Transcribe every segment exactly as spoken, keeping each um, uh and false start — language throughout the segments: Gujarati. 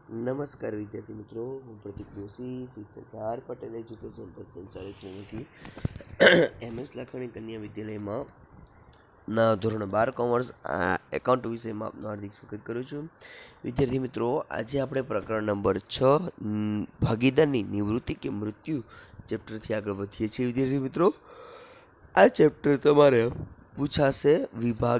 નમસ્કાર વિદ્યાર્થી મિત્રો, હું પ્રદીપ જોશી શ્રી સરદાર પટેલ એજ્યુકેશન પર સંચાલિત શ્રેણીથી એમએસ લાખણી કન્યા વિદ્યાલયમાં ના ધોરણ બાર કોમર્સ એકાઉન્ટ વિષયમાં આપનું હાર્દિક સ્વાગત કરું છું. વિદ્યાર્થી મિત્રો, આજે આપણે પ્રકરણ નંબર છ ભાગીદારની નિવૃત્તિ કે મૃત્યુ ચેપ્ટરથી આગળ વધીએ છીએ. વિદ્યાર્થી મિત્રો, આ ચેપ્ટર તમારે પૂછાશે વિભાગ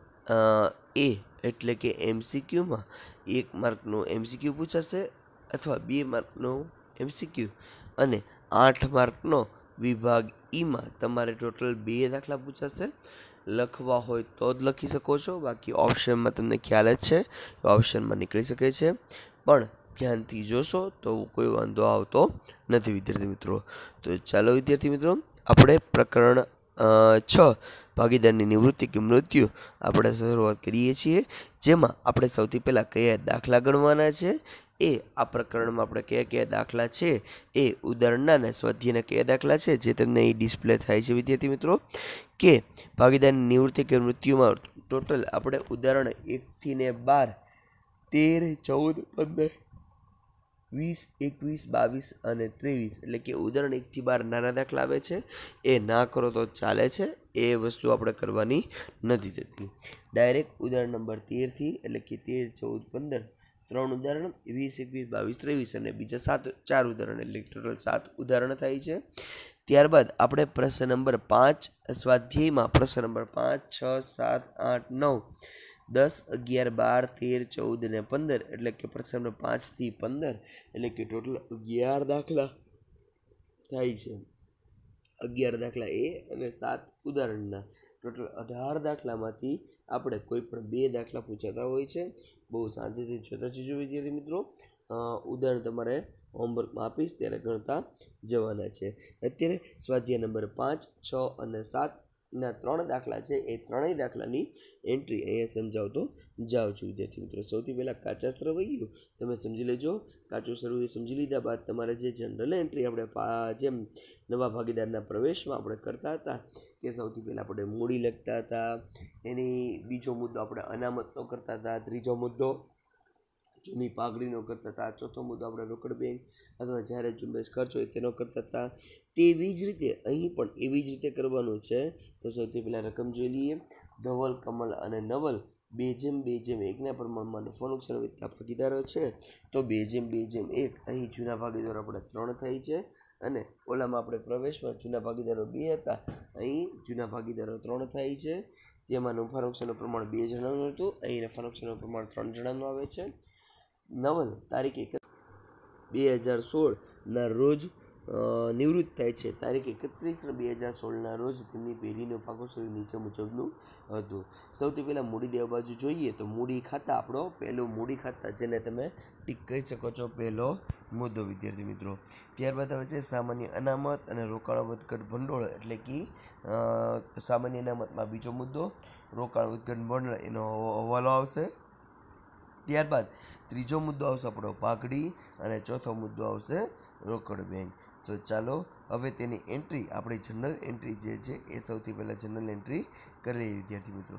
એ એટલે કે એમસીક્યુમાં એક માર્કનો એમસીક્યુ પૂછાશે અથવા બે માર્કનો એમસીક્યુ અને આઠ માર્કનો વિભાગ ઈમાં તમારે ટોટલ બે દાખલા પૂછાશે. લખવા હોય તો જ લખી શકો છો, બાકી ઓપ્શનમાં તમને ખ્યાલ જ છે ઓપ્શનમાં નીકળી શકે છે, પણ ધ્યાનથી જોશો તો કોઈ વાંધો આવતો નથી. વિદ્યાર્થી મિત્રો, તો ચાલો વિદ્યાર્થી મિત્રો આપણે પ્રકરણ છ ભાગીદારની નિવૃત્તિ કે મૃત્યુ આપણે શરૂઆત કરીએ છીએ, જેમાં આપણે સૌથી પહેલાં કયા દાખલા ગણવાના છે એ આ પ્રકરણમાં આપણે કયા કયા દાખલા છે એ ઉદાહરણના અને સ્વાધ્યાયના કયા દાખલા છે જે તમને એ ડિસ્પ્લે થાય છે. વિદ્યાર્થી મિત્રો, કે ભાગીદારની નિવૃત્તિ કે મૃત્યુમાં ટોટલ આપણે ઉદાહરણ એકથી ને બાર તેર ચૌદ પંદર વીસ એકવીસ બાવીસ અને ત્રેવીસ એટલે કે ઉદાહરણ એકથી બાર નાના દાખલા આવે છે, એ ના કરો તો ચાલે છે, એ વસ્તુ આપણે કરવાની નથી થતી. ડાયરેક્ટ ઉદાહરણ નંબર તેરથી એટલે કે તેર ચૌદ પંદર ત્રણ ઉદાહરણ, વીસ એકવીસ બાવીસ ત્રેવીસ અને બીજા સાત ચાર ઉદાહરણ એટલે ટોટલ સાત ઉદાહરણ થાય છે. ત્યારબાદ આપણે પ્રશ્ન નંબર પાંચ સ્વાધ્યાયમાં પ્રશ્ન નંબર પાંચ છ સાત આઠ નવ દસ અગિયાર બાર તેર ચૌદ અને પંદર એટલે કે પ્રશ્ન નંબર પાંચથી પંદર એટલે કે ટોટલ અગિયાર દાખલા થાય છે. અગિયાર દાખલા એ અને સાત ઉદાહરણના ટોટલ અઢાર દાખલામાંથી આપણે કોઈ પણ બે દાખલા પૂછાતા હોય છે. બહુ શાંતિથી જોતા જજો વિદ્યાર્થી મિત્રો. ઉદાહરણ તમારે હોમવર્કમાં આપીશ ત્યારે ગણતા જવાના છે. અત્યારે સ્વાધ્યાય નંબર પાંચ છ અને સાતના ત્રણ દાખલા છે, એ ત્રણેય દાખલાની એન્ટ્રી અહીંયા સમજાવતો જાઉં છું. વિદ્યાર્થી મિત્રો, સૌથી પહેલાં કાચા સરવૈયું તમે સમજી લેજો. કાચું સરવૈયું સમજી લીધા બાદ તમારે જે જનરલ એન્ટ્રી આપણે જેમ નવા ભાગીદારના પ્રવેશમાં આપણે કરતા હતા કે સૌથી પહેલાં આપણે મૂડી લખતા હતા, એની બીજો મુદ્દો આપણે અનામતનો કરતા હતા, ત્રીજો મુદ્દો જૂની પાઘડીનો કરતા હતા, ચોથો મુદ્દો આપણે રોકડ બેંક અથવા જ્યારે ઝુંબેશ ખર્ચ હોય તેનો કરતા હતા. તેવી જ રીતે અહીં પણ એવી જ રીતે કરવાનું છે. તો સૌથી પહેલાં રકમ જોઈ લઈએ. ધવલ, કમલ અને નવલ બે જેમ બે જેમ એકના પ્રમાણમાં નફો નુકસાન વેચતા ભાગીદારો છે, તો બે જેમ બે જેમ એક અહીં જૂના ભાગીદારો આપણે ત્રણ થાય છે અને ઓલામાં આપણે પ્રવેશમાં જૂના ભાગીદારો બે હતા, અહીં જૂના ભાગીદારો ત્રણ થાય છે. જેમાં નફા નુકસાનનું પ્રમાણ બે જણાનું હતું, અહીં નફા નુકસાનનું પ્રમાણ ત્રણ જણાનું આવે છે. નવલ તારીખ એક બે હજાર સોળના રોજ નિવૃત્ત થાય છે. તારીખ એકત્રીસ બે હજાર સોળના રોજ તેમની પેઢીનું ભાગોસ્વરૂપ નીચે મુજબનું હતું. સૌથી પહેલાં મૂડી દેવા બાજુ જોઈએ તો મૂડી ખાતા આપણો પહેલું મૂડી ખાતા જેને તમે ટીક કહી શકો છો પહેલો મુદ્દો. વિદ્યાર્થી મિત્રો, ત્યારબાદ આવે છે સામાન્ય અનામત અને રોકાણ વધઘટ ભંડોળ એટલે કે સામાન્ય અનામતમાં બીજો મુદ્દો રોકાણ વધઘટ ભંડોળ એનો હવાલો આવશે. ત્યારબાદ ત્રીજો મુદ્દો આવશે આપણો પાઘડી અને ચોથો મુદ્દો આવશે રોકડ બેંક. તો ચાલો હવે તેની એન્ટ્રી આપણી જનરલ એન્ટ્રી જે છે એ સૌથી પહેલાં જનરલ એન્ટ્રી કરી લઈએ. વિદ્યાર્થી મિત્રો,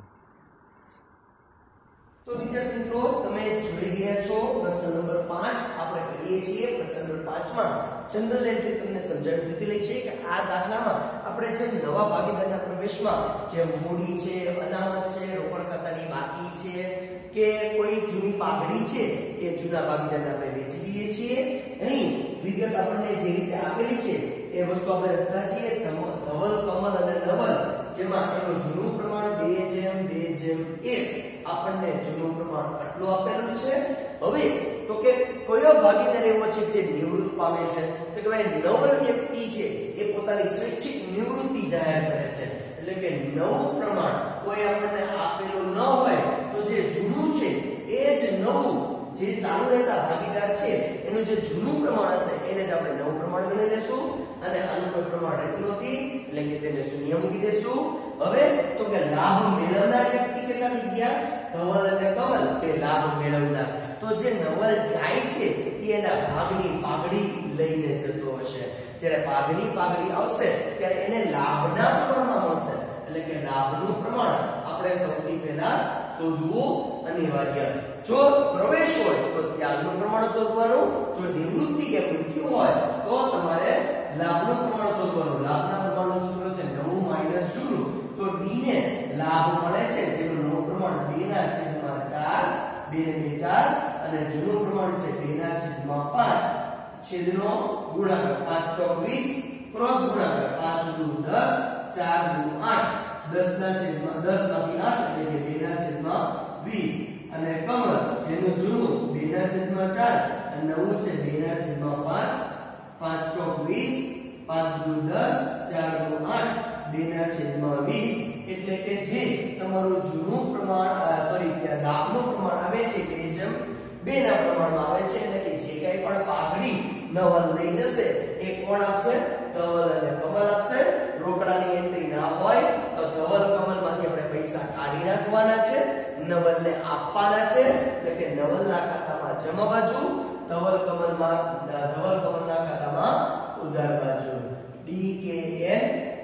તો વિદ્યાર્થી મિત્રો તમે જોઈ રહ્યા છો પ્રશ્ન નંબર પાંચ આપણે કરીએ છીએ. પ્રશ્ન નંબર પાંચ માં જનરલ એન્ટ્રી તમને સમજાવી દીધેલી છે કે આ દાખલામાં આપણે જે નવા ભાગીદારના પ્રવેશમાં જે મૂડી છે, અનામત છે, રોકડ ખાતાની બાકી છે કે કોઈ જૂની પાઘડી છે એ જૂના ભાગીદારને આપણે વેચી દઈએ છીએ. અહીં વિગત આપણને જે રીતે આપેલી છે એ વસ્તુ આપણે લખતા છીએ. ધવલ, કમલ અને નવલ જેમાં એનું જૂનું પ્રમાણ બે જેમ બે જેમ એક આપણને જૂનું પ્રમાણ આટલું આપેલું છે. હવે તો કે કયો ભાગીદાર એવો છે જે નિવૃત્ત પામે છે? તો કે ભાઈ નવલ વ્યક્તિ છે એ પોતાની સ્વૈચ્છિક નિવૃત્તિ જાહેર કરે છે. એટલે કે નવું પ્રમાણ કોઈ આપણને આપેલું ન હોય તો જે જૂનું છે એ જ નવું જે ચાલુ રહેતા ભાગીદાર છે એનું જે જૂનું પ્રમાણ હશે એને જ આપણે નવું પ્રમાણ ગણી લેશું અને આનું કોઈ પ્રમાણ રહેતું નથી એટલે કે તેને શૂન્ય મૂકી દેશું. હવે તો કે લાભ મેળવનાર વ્યક્તિ કેટલા થઈ ગયા? ધવલ અને કમલ એ લાભ મેળવનાર. તો જે નવલ જાય છે એ એના ભાગની પાઘડી લઈને જતો હશે. જ્યારે ભાગની પાઘડી આવશે ત્યારે એને લાભના પ્રમાણમાં મળશે. એટલે કે લાભનું પ્રમાણ આપણે સૌથી પહેલા શોધવું અનિવાર્ય. જો પ્રવેશ હોય તો ત્યાગનું પ્રમાણ પ્રમાણ શોધવાનું, જો નિવૃત્તિ કે મૃત્યુ હોય તો તમારે લાભનું પ્રમાણ શોધવાનું. લાભના પ્રમાણનો સૂત્ર છે નવ માઈનસ જૂનું. તો ડી ને લાભ મળે છે જેનું નવ પ્રમાણ બે ના છેદમાં ચાર, બે ને બે ચાર, અને જૂનું પ્રમાણ છે બે ના છેદમાં પાંચ, છેદનો ગુણાકાર પાંચ ચોક વીસ, ક્રોસ ગુણાકાર પાંચ દુ દસ, ચાર દુ આઠ, દસ ના છેદમાં દસ માંથી આઠ એટલે કે બે ના છેદમાં વીસ, અને કમર જેનું જૂનું બે ના છેદમાં ચાર અને નવું છે બે ના છેદમાં પાંચ, પાંચ ચોક વીસ, પાંચ દુ દસ, ચાર દુ આઠ, બે ના છેદમાં વીસ, એટલે કે જે તમારું જૂનું પ્રમાણ સોરી લાભનું પ્રમાણ આવે છે બે જેમ બે ના પ્રમાણમાં આવે છે. એટલે કે જે કંઈ પણ પાઘડી નવલ લઈ જશે એ કોણ આપશે? ધવલ અને કમલ આપશે. રોકડાની એન્ટ્રી ના હોય તો ધવલ કમલમાંથી આપણે પૈસા કાઢી નાખવાના છે, નવલને આપવાના છે. એટલે કે નવલના ખાતામાં જમા બાજુ, ધવલ કમલમાં ધવલ કમલના ખાતામાં ઉધાર બાજુ. ડી કે એન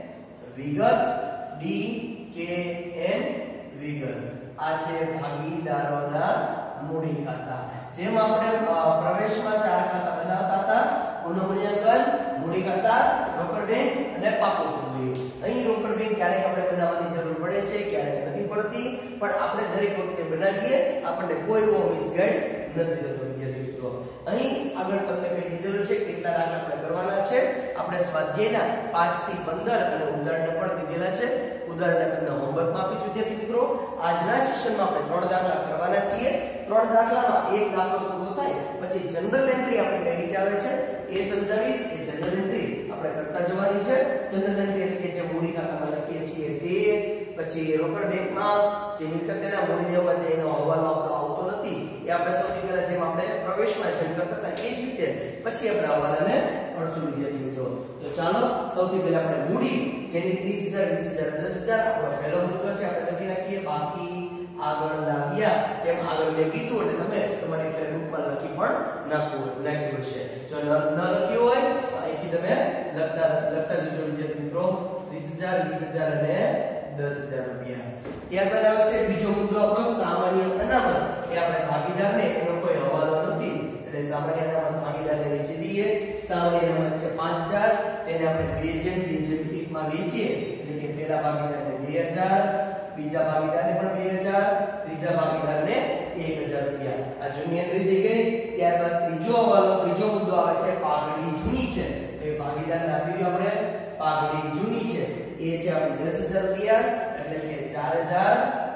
વિગત, ડી કે એન વિગત. આ છે ભાગીદારોના મૂડી ખાતા. જેમ આપણે પ્રવેશમાં ચાર ખાતા બનાવતા હતા, પુનઃમૂલ્યાંકન, મૂડી ખાતા, રોકડ બેંક અને પાકું સૂકવ્યું. અહીં રોકડ બેંક ક્યારેક આપણે બનાવવાની જરૂર પડે છે, ક્યારેક નથી પડતી, પણ આપણે દરેક વખતે બનાવીએ, આપણને કોઈ એવો મિસગાઈડ નથી થતો. વિદ્યાર્થી મિત્રો, અહીં આગળ તમને કહી દીધેલું છે કેટલા દાખલા આપણે કરવાના છે. આપણે સ્વાધ્યાયના પાંચ થી પંદર અને ઉદાહરણ પણ કીધેલા છે. ઉદાહરણ તમને હોમવર્કમાં આપીશું વિદ્યાર્થી મિત્રો. આજના સેશનમાં આપણે ત્રણ દાખલા કરવાના છીએ. ત્રણ દાખલામાં એક દાખલો પૂરો થાય પછી જનરલ એન્ટ્રી આપણે કઈ રીતે આવે છે એ સમજાવીશ. એ જનરલ એન્ટ્રી આપણે કરતા જવાની છે. જનરલ એન્ટ્રી એટલે કે જે મૂડી ખાતામાં લખીએ છીએ તે, પછી રોકડ બેંકમાં જે મિલકતના મૂડી દેવામાં જે એનો હવાલો આવતો નથી એ આપણે સૌથી પહેલા જેમ આપણે પ્રવેશમાં જેમ કરતા હતા એ જ રીતે પછી આપણે હવાલાને પડશું વિદ્યાર્થી મિત્રો. તો ચાલો સૌથી પહેલા આપણે મૂડી જેની ત્રીસ હજાર, વીસ હજાર, દસ હજાર આપણો પહેલો મુદ્દો છે આપણે લખી નાખીએ. બાકી આગળ લાવ્યા જેમ આગળ મેં કીધું એટલે તમે તમારી ફેરબુકમાં લખી પણ નાખવું નાખ્યું છે. જો ન લખ્યું હોય તો અહીંથી તમે લખતા લખતા જજો વિદ્યાર્થી મિત્રો. ત્રીસ હજાર, વીસ હજાર અને દસ હજાર રૂપિયા. ત્યારબાદ આવે છે બીજો મુદ્દો આપણો સામાન્ય અનામત. એ આપણે ભાગીદારને એનો કોઈ હવાલો નથી એટલે સામાન્ય અનામત ભાગીદારને વેચી દઈએ. સામાન્ય અનામત છે પાંચ હજાર, જેને આપણે બે જેમ બે જેમ એક માં વેચીએ એટલે કે પહેલા ભાગીદારને બે હજાર, બીજા ભાગીદારને પણ બે હજાર, ત્રીજા ભાગીદારને એક હજાર રૂપિયા. આ જૂની એન્ટ્રી થઈ ગઈ. ત્યારબાદ ત્રીજો હવાલો ત્રીજો મુદ્દો આવે છે પાઘડી જૂની છે. તો એ ભાગીદારને આપી દો આપણે. પાઘડી જૂની છે એ છે આપણી દસ હજાર રૂપિયા એટલે કે ચાર હજાર,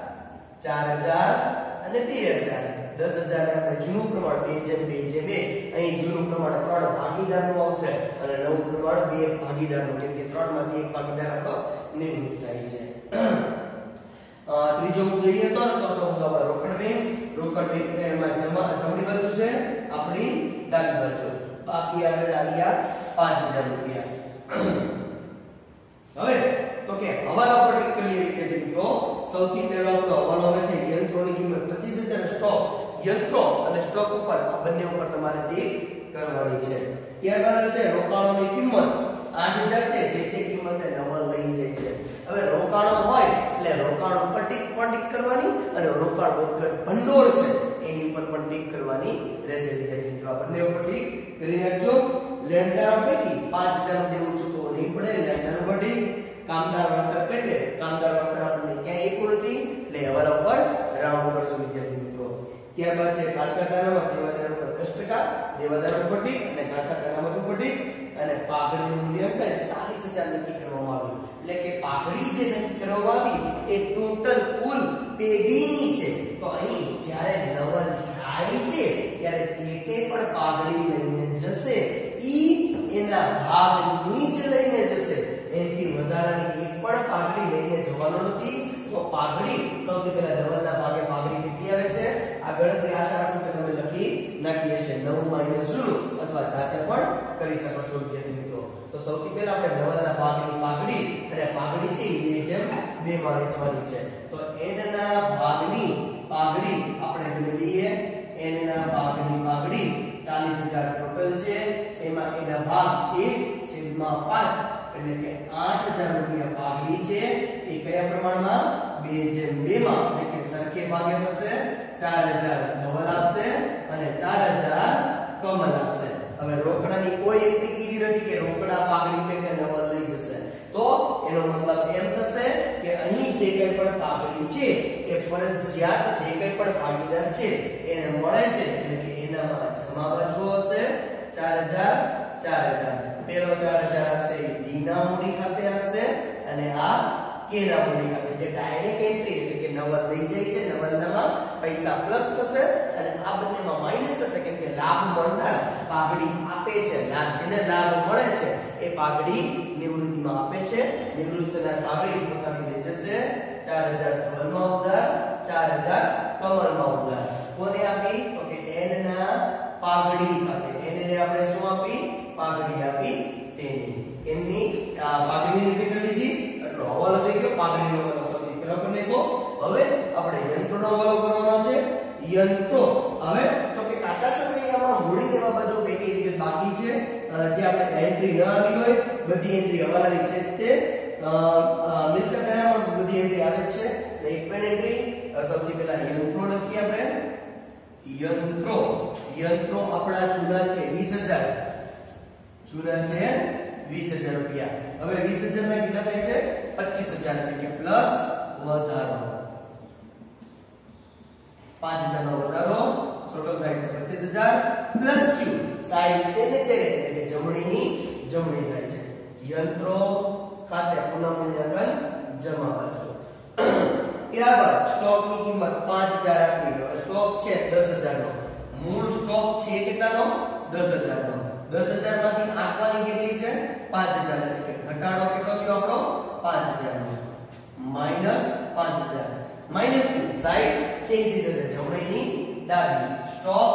ચાર હજાર અને બે હજાર. દસ હજાર ને આપણે જૂનું પ્રમાણ બે જેમ બે જેમ બે, અહીં જૂનું પ્રમાણ ત્રણ ભાગીદારનું આવશે અને નવું પ્રમાણ બે ભાગીદારનું, કેમ કે ત્રણ માંથી એક ભાગીદાર આપણો નિવૃત્ત થાય છે. ત્રીજો મુદ્દો એ હતો. ચોથો મુદ્દો આપણે રોકડ બેંક. રોકડ બેંક એમાં જમા જમણી બાજુ છે આપણી ડાબી બાજુ. બાકી આગળ આવ્યા પાંચ હજાર રૂપિયા. હવે તો કે હવાલા પર ટિક કરીએ વિદ્યાર્થી મિત્રો. સૌથી પહેલો આપણો હવાલો આવે છે યંત્રોની કિંમત પચીસ હજાર. સ્ટોક યંત્રો અને સ્ટોક ઉપર આ બંને ઉપર તમારે ટિક કરવાની છે. ત્યારબાદ છે રોકાણોની કિંમત આઠ હજાર છે, જે તે કિંમતે નવલ લઈ જાય છે. હવે રોકાણો હોય એટલે રોકાણ ઉપર ટિક પણ ટિક કરવાની અને રોકાણ વગર ભંડોળ છે એની ઉપર પણ ટિક કરવાની રહેશે વિદ્યાર્થી મિત્રો. આ બંને ઉપર ટિક કરી નાખજો. લેણદારો પૈકી પાંચ હજાર નું દેવું ચૂકવવું નહીં પડે. લેણદારો પર ટિક. કામદાર વળતર પેટે કામદાર વળતર આપણને ક્યાંય એકું નથી એટલે હવાલા ઉપર રાઉન્ડ કરશું વિદ્યાર્થી મિત્રો. ત્યારબાદ છે કારખાનામાં દેવાદારો પર દસ ટકા, દેવાદારો પર ટિક અને કારખાનામાં ઉપર ટિક. અને પાઘડીનું મૂલ્યાંકન ચાલીસ હજાર નક્કી કરવામાં આવ્યું. એટલે કે પાઘડી જે નક્કી કરવામાં આવી એ ટોટલ કુલ પેઢીની છે. તો અહીં જ્યારે નવલ જાય છે ત્યારે એકે પણ પાઘડી લઈને જશે ઈ એના ભાગની જ લઈને જશે. એથી વધારાની એક પણ પાઘડી લઈને જવાનો નથી. તો પાઘડી સૌથી પહેલા નવલના ભાગે પાઘડી કેટલી આવે છે આ ગણતરી આશા રાખું કે તમે લખી નાખી હશે. નવ માઈનસ જૂનું અથવા જાતે પણ કરી શકો છો વિદ્યાર્થી મિત્રો. તો સૌથી પહેલા આપણે નવલના ભાગની પાઘડી અને પાઘડી છે એ જેમ બે માં વેચવાની છે. તો n ના ભાગની પાઘડી આપણે મેળવીએ. n ના ભાગની પાઘડી ચાલીસ હજાર ટોટલ છે. એમાં એના ભાગ એક છેદમાં પાંચ એટલે કે આઠ હજાર રૂપિયા પાઘડી છે. એ કયા પ્રમાણમાં? બે જેમ બે માં એટલે કે સરખે ભાગે થશે. ચાર હજાર ધવલ આપશે અને ચાર હજાર છે એ ફરજિયાત જે કંઈ પણ ભાગીદાર છે એને મળે છે એટલે કે એનામાં જમા બાજુ હશે ચાર હજાર ચાર હજાર પેલો ચાર હજાર હશે એ ડી ના મૂડી ખાતે આવશે અને આ કે ના મૂડી ખાતે જે ડાયરેક્ટ એન્ટ્રી એટલે કે નવલ લઈ જાય છે નવલનામાં પૈસા પ્લસ થશે અને આ બંનેમાં માઈનસ થશે કેમ કે લાભ મળનાર પાઘડી આપે છે લાભ જેને લાભ મળે છે એ પાઘડી નિવૃત્તિમાં આપે છે નિવૃત્તના પાઘડી પોતાની લઈ જશે ચાર હજાર ધવલમાં ઉધાર ચાર હજાર કમલમાં ઉધાર કોને આપી તો કે એન ના પાઘડી ખાતે એને ને આપણે શું આપી પાઘડી આપી તેની એની આ પાઘડીની રીતે કરી દીધી એટલે હવાલો થઈ ગયો પાઘડીનો હવાલો સૌથી પહેલા કરી નાખો હવે આપણે યંત્રનો હવાલો કરવાનો છે યંત્રો હવે તો કે કાચા સરવૈયામાં મૂડી દેવા બાજુ પેટી વિગત બાકી છે જે આપણે એન્ટ્રી ન આવી હોય બધી એન્ટ્રી હવાલાની છે તે મિલકત કરામાં બધી એન્ટ્રી આવે છે એટલે એક પણ એન્ટ્રી સૌથી પહેલા યંત્રો લખીએ આપણે યંત્રો યંત્રો આપણા જૂના છે વીસ હજાર જૂના છે વીસ હજાર રૂપિયા હવે વીસ હજાર ના કેટલા થાય છે પચીસ હજાર એટલે કે પ્લસ વધારો પાંચ હજાર નો વધારો ટોટલ થાય છે પચીસ હજાર પ્લસ ક્યુ સાઈડ તેને તેને એટલે કે જમણીની જમણી થાય છે યંત્રો ખાતે પુનઃમૂલ્યાંકન જમા બાજુ ત્યારબાદ સ્ટોકની કિંમત પાંચ હજાર આપી હવે સ્ટોક છે દસ હજાર નો મૂળ સ્ટોક છે કેટલાનો દસ હજાર નો દસ હજાર માંથી આંકવાની કેટલી છે પાંચ હજાર એટલે કે ઘટાડો કેટલો થયો આપણો પાંચ હજાર નો માઈનસ પાંચ હજાર માઈનસ સાઈડ ચેન્જ થઈ જશે જમણીની ડાબી સ્ટોક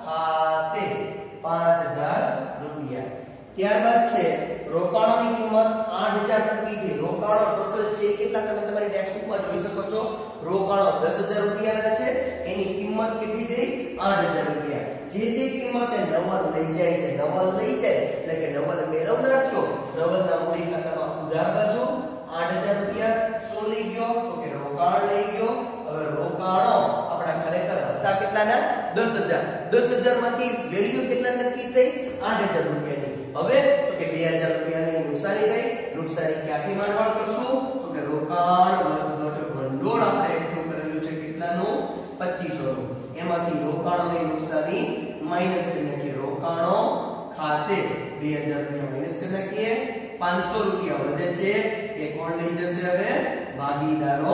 ખાતે પાંચ હજાર રૂપિયા ત્યારબાદ છે રોકાણોની કિંમત આઠ હજાર ટકી થી રોકાણો ટોટલ છે કેટલા તમે તમારી ટેક્સ્ટબુકમાં જોઈ શકો છો રોકાણો દસ હજાર રૂપિયાના છે એની કિંમત કેટલી થઈ આઠ હજાર રૂપિયા જે તે કિંમતે નવલ લઈ જાય છે નવલ લઈ જાય એટલે કે નવલ મેળવનાર છો નવલના મૂડી ખાતામાં ઉધાર બાજુ આઠ હજાર રૂપિયા શું લઈ ગયો તો કે રોકાણ લઈ ગયો હવે રોકાણો આપણા ખરેખર હતા કેટલાના દસ હજાર દસ હજાર માંથી વેલ્યુ કેટલા નક્કી થઈ આઠ હજાર રૂપિયાની હવે તો કે બે હજાર રૂપિયાની નુકસાની થઈ નુકસાની ક્યાંથી માંડવાળ કરશું તો કે રોકાણ વધઘટ ભંડોળ આપણે એકઠું કરેલું છે કેટલાનું પચીસો નું એમાંથી રોકાણોની નુકસાની માઈનસ કરી નાખીએ રોકાણો ખાતે બે હજાર રૂપિયા માઈનસ કરી નાખીએ પાંચસો રૂપિયા વધે છે એ કોણ લઈ જશે હવે ભાગીદારો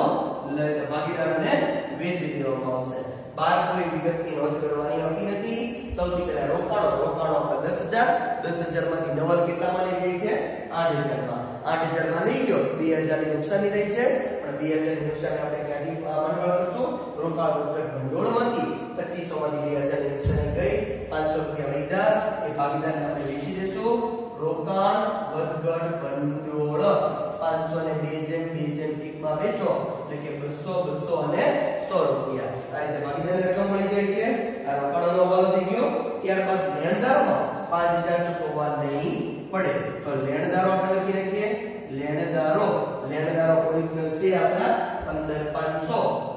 ભાગીદારોને વેચી દેવામાં આવશે બાર કોઈ વિગતની નોંધ કરવાની હોતી નથી સૌથી પહેલા રોકાણો રોકાણો આપણે દસ હજાર દસ હજાર માંથી નવલ કેટલામાં લઈ જાય છે આઠ હજાર માં આઠ હજાર માં લઈ ગયો બે હજાર ની નુકસાની રહી છે પણ બે હજાર ની નુકસાની આપણે ક્યાંથી માંડવાળ કરશું રોકાણ વધઘટ ભંડોળમાંથી પચીસો માંથી બે હજાર ની નુકસાની ગઈ પાંચસો રૂપિયા વધ્યા એ ભાગીદારને આપણે વેચી દેશું રોકાણ વધઘટ ભંડોળ પાંચસો ને બે જેમ બે જેમ એક માં વેચો એટલે કે બસો બસો અને સો રૂપિયા આ રીતે ભાગીદારની રકમ મળી જાય છે આ રોકાણનો હવાલો થઈ ગયો ત્યારબાદ લેણદારોમાં પાંચ હજાર ચૂકવવા નહીં પડે તો લેણદારો આપણે લખી રાખીએ લેણદારો લેણદારો ઓરિજિનલ છે આપણા પંદર પાંચસો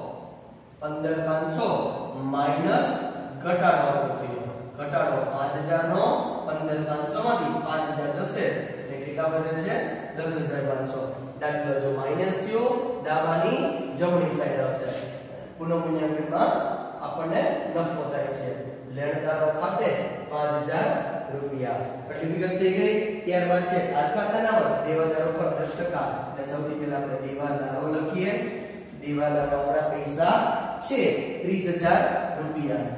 પંદર પાંચસો માઈનસ ઘટાડો થયો ઘટાડો પાંચ હજાર નો પંદર પાંચસો માંથી પાંચ હજાર જશે એટલે કેટલા વધે છે દસ હજાર પાંચસો દાખલો જો માઈનસ થયો ડાબાની જમણી સાઈડ આવશે પુનઃમૂલ્યાંકનમાં આપણને નફો થાય છે લેણદારો ખાતે પાંચ હજાર રૂપિયા એટલી વિગત થઈ ગઈ ત્યારબાદ છે ખાતાના દેવાદારો પર દસ ટકા એટલે સૌથી પહેલા આપણે દેવાદારો લખીએ દેવાદારો આપણા પૈસા છે ત્રીસ હજાર રૂપિયા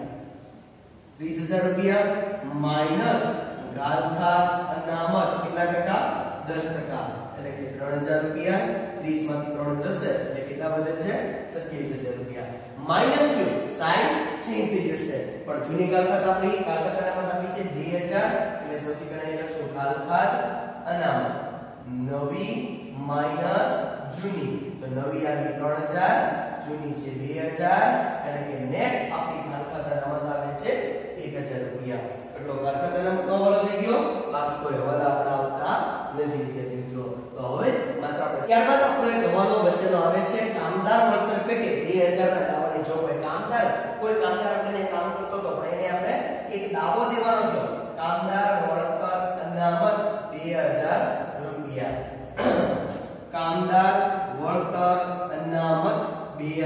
ત્રીસ હજાર રૂપિયા માઈનસ ગાલખાત અનામત કેટલા ટકા દસ ટકા એટલે કે ત્રણ હજાર રૂપિયા ત્રીસ માંથી ત્રણ જશે એટલે કેટલા વધે છે સત્યાવીસ હજાર રૂપિયા માઈનસ સાઈડ ચેન્જ થઈ જશે પણ જૂની ગાલખાત આપણી ગાલખાત અનામત આપી છે બે હજાર એટલે સૌથી પહેલા અહીં લખશું ગાલખાત અનામત નવી માઈનસ જૂની તો નવી આવી ત્રણ હજાર જૂની છે બે હજાર એટલે કે નેટ આપણી ગાલખાત અનામત આવે છે એક હજાર રૂપિયા એટલો ગાલખાત અનામત નો હવાલો થઈ ગયો બાકી કોઈ હવાલા આપણા આવતા નથી વિદ્યાર્થી મિત્રો તો હવે માત્ર આપણે ત્યારબાદ આપણો એક હવાલો વચ્ચેનો આવે છે કામદાર વળતર પેટે બે હજાર ના દાવાની જો કોઈ કામદાર કોઈ કામદાર આપણને કામ કરતો તો પણ એને આપણે એક દાવો દેવાનો હતો કામદાર વળતર અનામત બે હજાર રૂપિયા કામદાર વળતર અનામત બે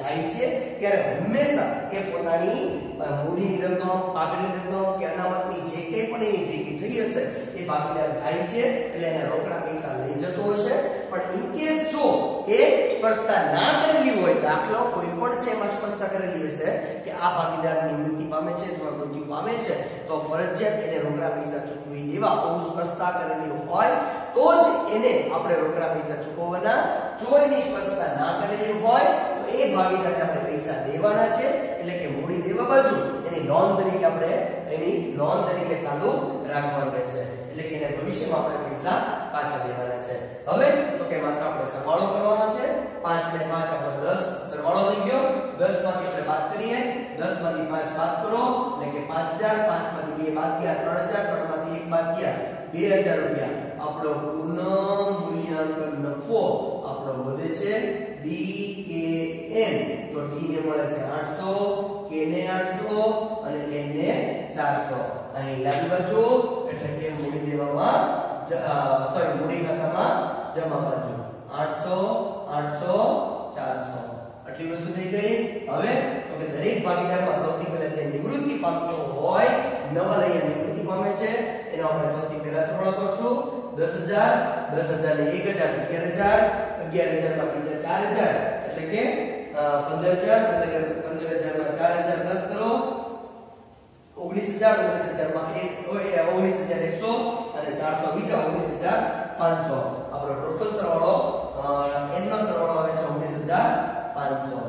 જાય છે ત્યારે હંમેશા એ પોતાની મૂડીની રકમ, પાઘડીની રકમ કે અનામતની જે કંઈ પણ એની ભેગી થઈ હશે એ ભાગીદાર જાય છે એટલે એને રોકડા પૈસા લઈ જતો હશે. પણ ઇન કેસ જો એ સ્પષ્ટતા ના કરેલી હોય, દાખલો કોઈ પણ છે એમાં સ્પષ્ટતા કરેલી હશે કે આ ભાગીદારની મૃત્યુ પામે છે અથવા મૃત્યુ પામે છે તો ફરજિયાત એને રોકડા પૈસા ચૂકવી દેવા. આવું સ્પષ્ટતા કરેલી હોય તો જ એને આપણે રોકડા પૈસા ચૂકવવાના. જો એની સ્પષ્ટતા ના કરેલી હોય તો એ ભાગીદારને આપણે પૈસા દેવાના છે. એટલે કે મૂડી દેવા બાજુ એની લોન તરીકે આપણે એની લોન તરીકે ચાલુ રાખવાનું રહેશે. એટલે કે એને ભવિષ્યમાં આપણે પૈસા પાછા દેવાના છે. હવે તો કે માત્ર આપણે સરવાળો કરવાનો છે. પાંચ ને પાંચ આપણે દસ સરવાળો થઈ ગયો. દસ માંથી આપણે બાદ કરીએ. દસ માંથી પાંચ બાદ કરો એટલે કે પાંચ હજાર. પાંચ માંથી બે બાદ ગયા ત્રણ હજાર. ત્રણ માંથી એક બાદ ગયા બે હજાર રૂપિયા. આપણો પુનઃ મૂલ્યાંકન નફો આપણો વધે છે ડી કે એન. તો ડી ને મળે છે આઠસો, કે ને આઠસો અને એન ને ચારસો. અહીં ડાબી બાજુ એટલે કે મૂડી દેવામાં સોરી મૂડી ખાતામાં જમા બાજુ આઠસો, આઠસો, ચારસો આટલી વસ્તુ થઈ ગઈ. હવે તો કે દરેક ભાગીદારમાં સૌથી પહેલા જે નિવૃત્તિ પામતો હોય, નવા લઈને નિવૃત્તિ પામે છે એનો આપણે સૌથી પહેલા સરવાળો કરશું. દસ હજાર, દસ હજાર ને એક હજાર અગિયાર હજાર, અગિયાર હજાર માં બીજા ચાર હજાર એટલે કે પંદર હજાર. પંદર હજાર માં ચાર હજાર પ્લસ કરો ઓગણીસ હજાર. ઓગણીસ હજાર માં એક ઓગણીસ હજાર એકસો અને ચારસો બીજા ઓગણીસ હજાર પાંચસો. આપણો ટોટલ સરવાળો એન નો સરવાળો આવે છે ઓગણીસ હજાર પાંચસો.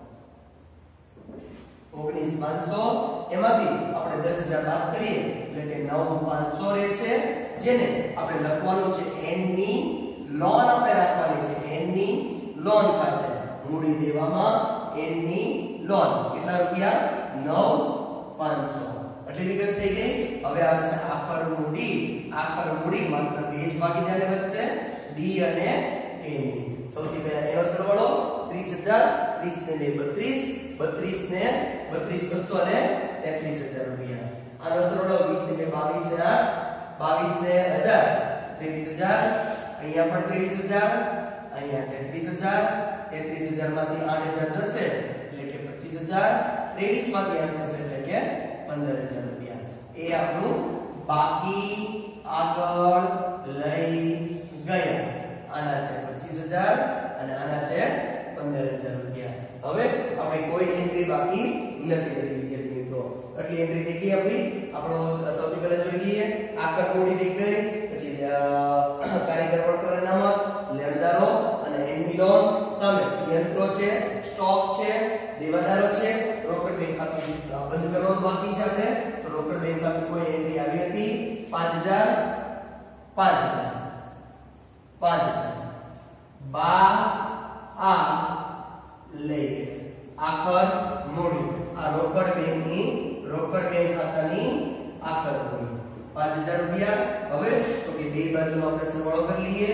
ઓગણીસ હજાર પાંચસો એમાંથી આપણે દસ હજાર બાદ કરીએ એટલે કે નવ હજાર પાંચસો રહે છે, જેને આપણે લખવાનું છે એન ની લોન આપણે રાખવાની છે. એન ની લોન ખાતે મૂડી દેવામાં એન ની લોન કેટલા રૂપિયા? નવ હજાર પાંચસો. આટલી વિગત થઈ ગઈ. હવે આવે છે આખર મૂડી. આખર મૂડી માત્ર બે જ ભાગીદારને વધશે, ડી અને એ ની. સૌથી પહેલા એનો સરવાળો ત્રીસ હજાર. ત્રીસ ને બે બત્રીસ, બત્રીસ ને બત્રીસ બસો અને તેત્રીસ હજાર રૂપિયા. આનો સરવાળો વીસ ને બે બાવીસ ને આઠ, બાવીસ ને હજાર ત્રેવીસ હજાર. અહીંયા પણ ત્રેવીસ હજાર, અહીંયા તેત્રીસ હજાર. તેત્રીસ હજાર માંથી આઠ હજાર જશે એટલે કે પચીસ હજાર. ત્રેવીસ માંથી આઠ જશે એટલે કે પંદર હજાર રૂપિયા. એ આપણું બાકી આગળ લઈ ગયા. આના છે પચીસ હજાર અને આના છે પંદર હજાર રૂપિયા. હવે આપણે કોઈ એન્ટ્રી બાકી નથી કરી વિદ્યાર્થી મિત્રો. આટલી એન્ટ્રી થઈ ગઈ આપણી. આપણો સૌથી પહેલા જોઈ લઈએ આકર મૂડી થઈ ગઈ, પછી કારીગર વર્કર અનામત, લેણદારો અને એની લોન, સામે યંત્રો છે, સ્ટોક છે, દેવાદારો છે, રોકડ બેંક ખાતું બંધ કરવાનું બાકી છે. આપણે તો રોકડ બેંક ખાતું કોઈ એન્ટ્રી આવી હતી પાંચ હજાર, પાંચ હજાર, પાંચ હજાર બા આ લઈ આખર મૂડી. આ રોકડ બેંકની રોકડ બેંક ખાતાની આખર મૂડી પાંચ હજાર રૂપિયા. હવે તો કે બે બાજુનો આપણે સરવાળો કરી લઈએ.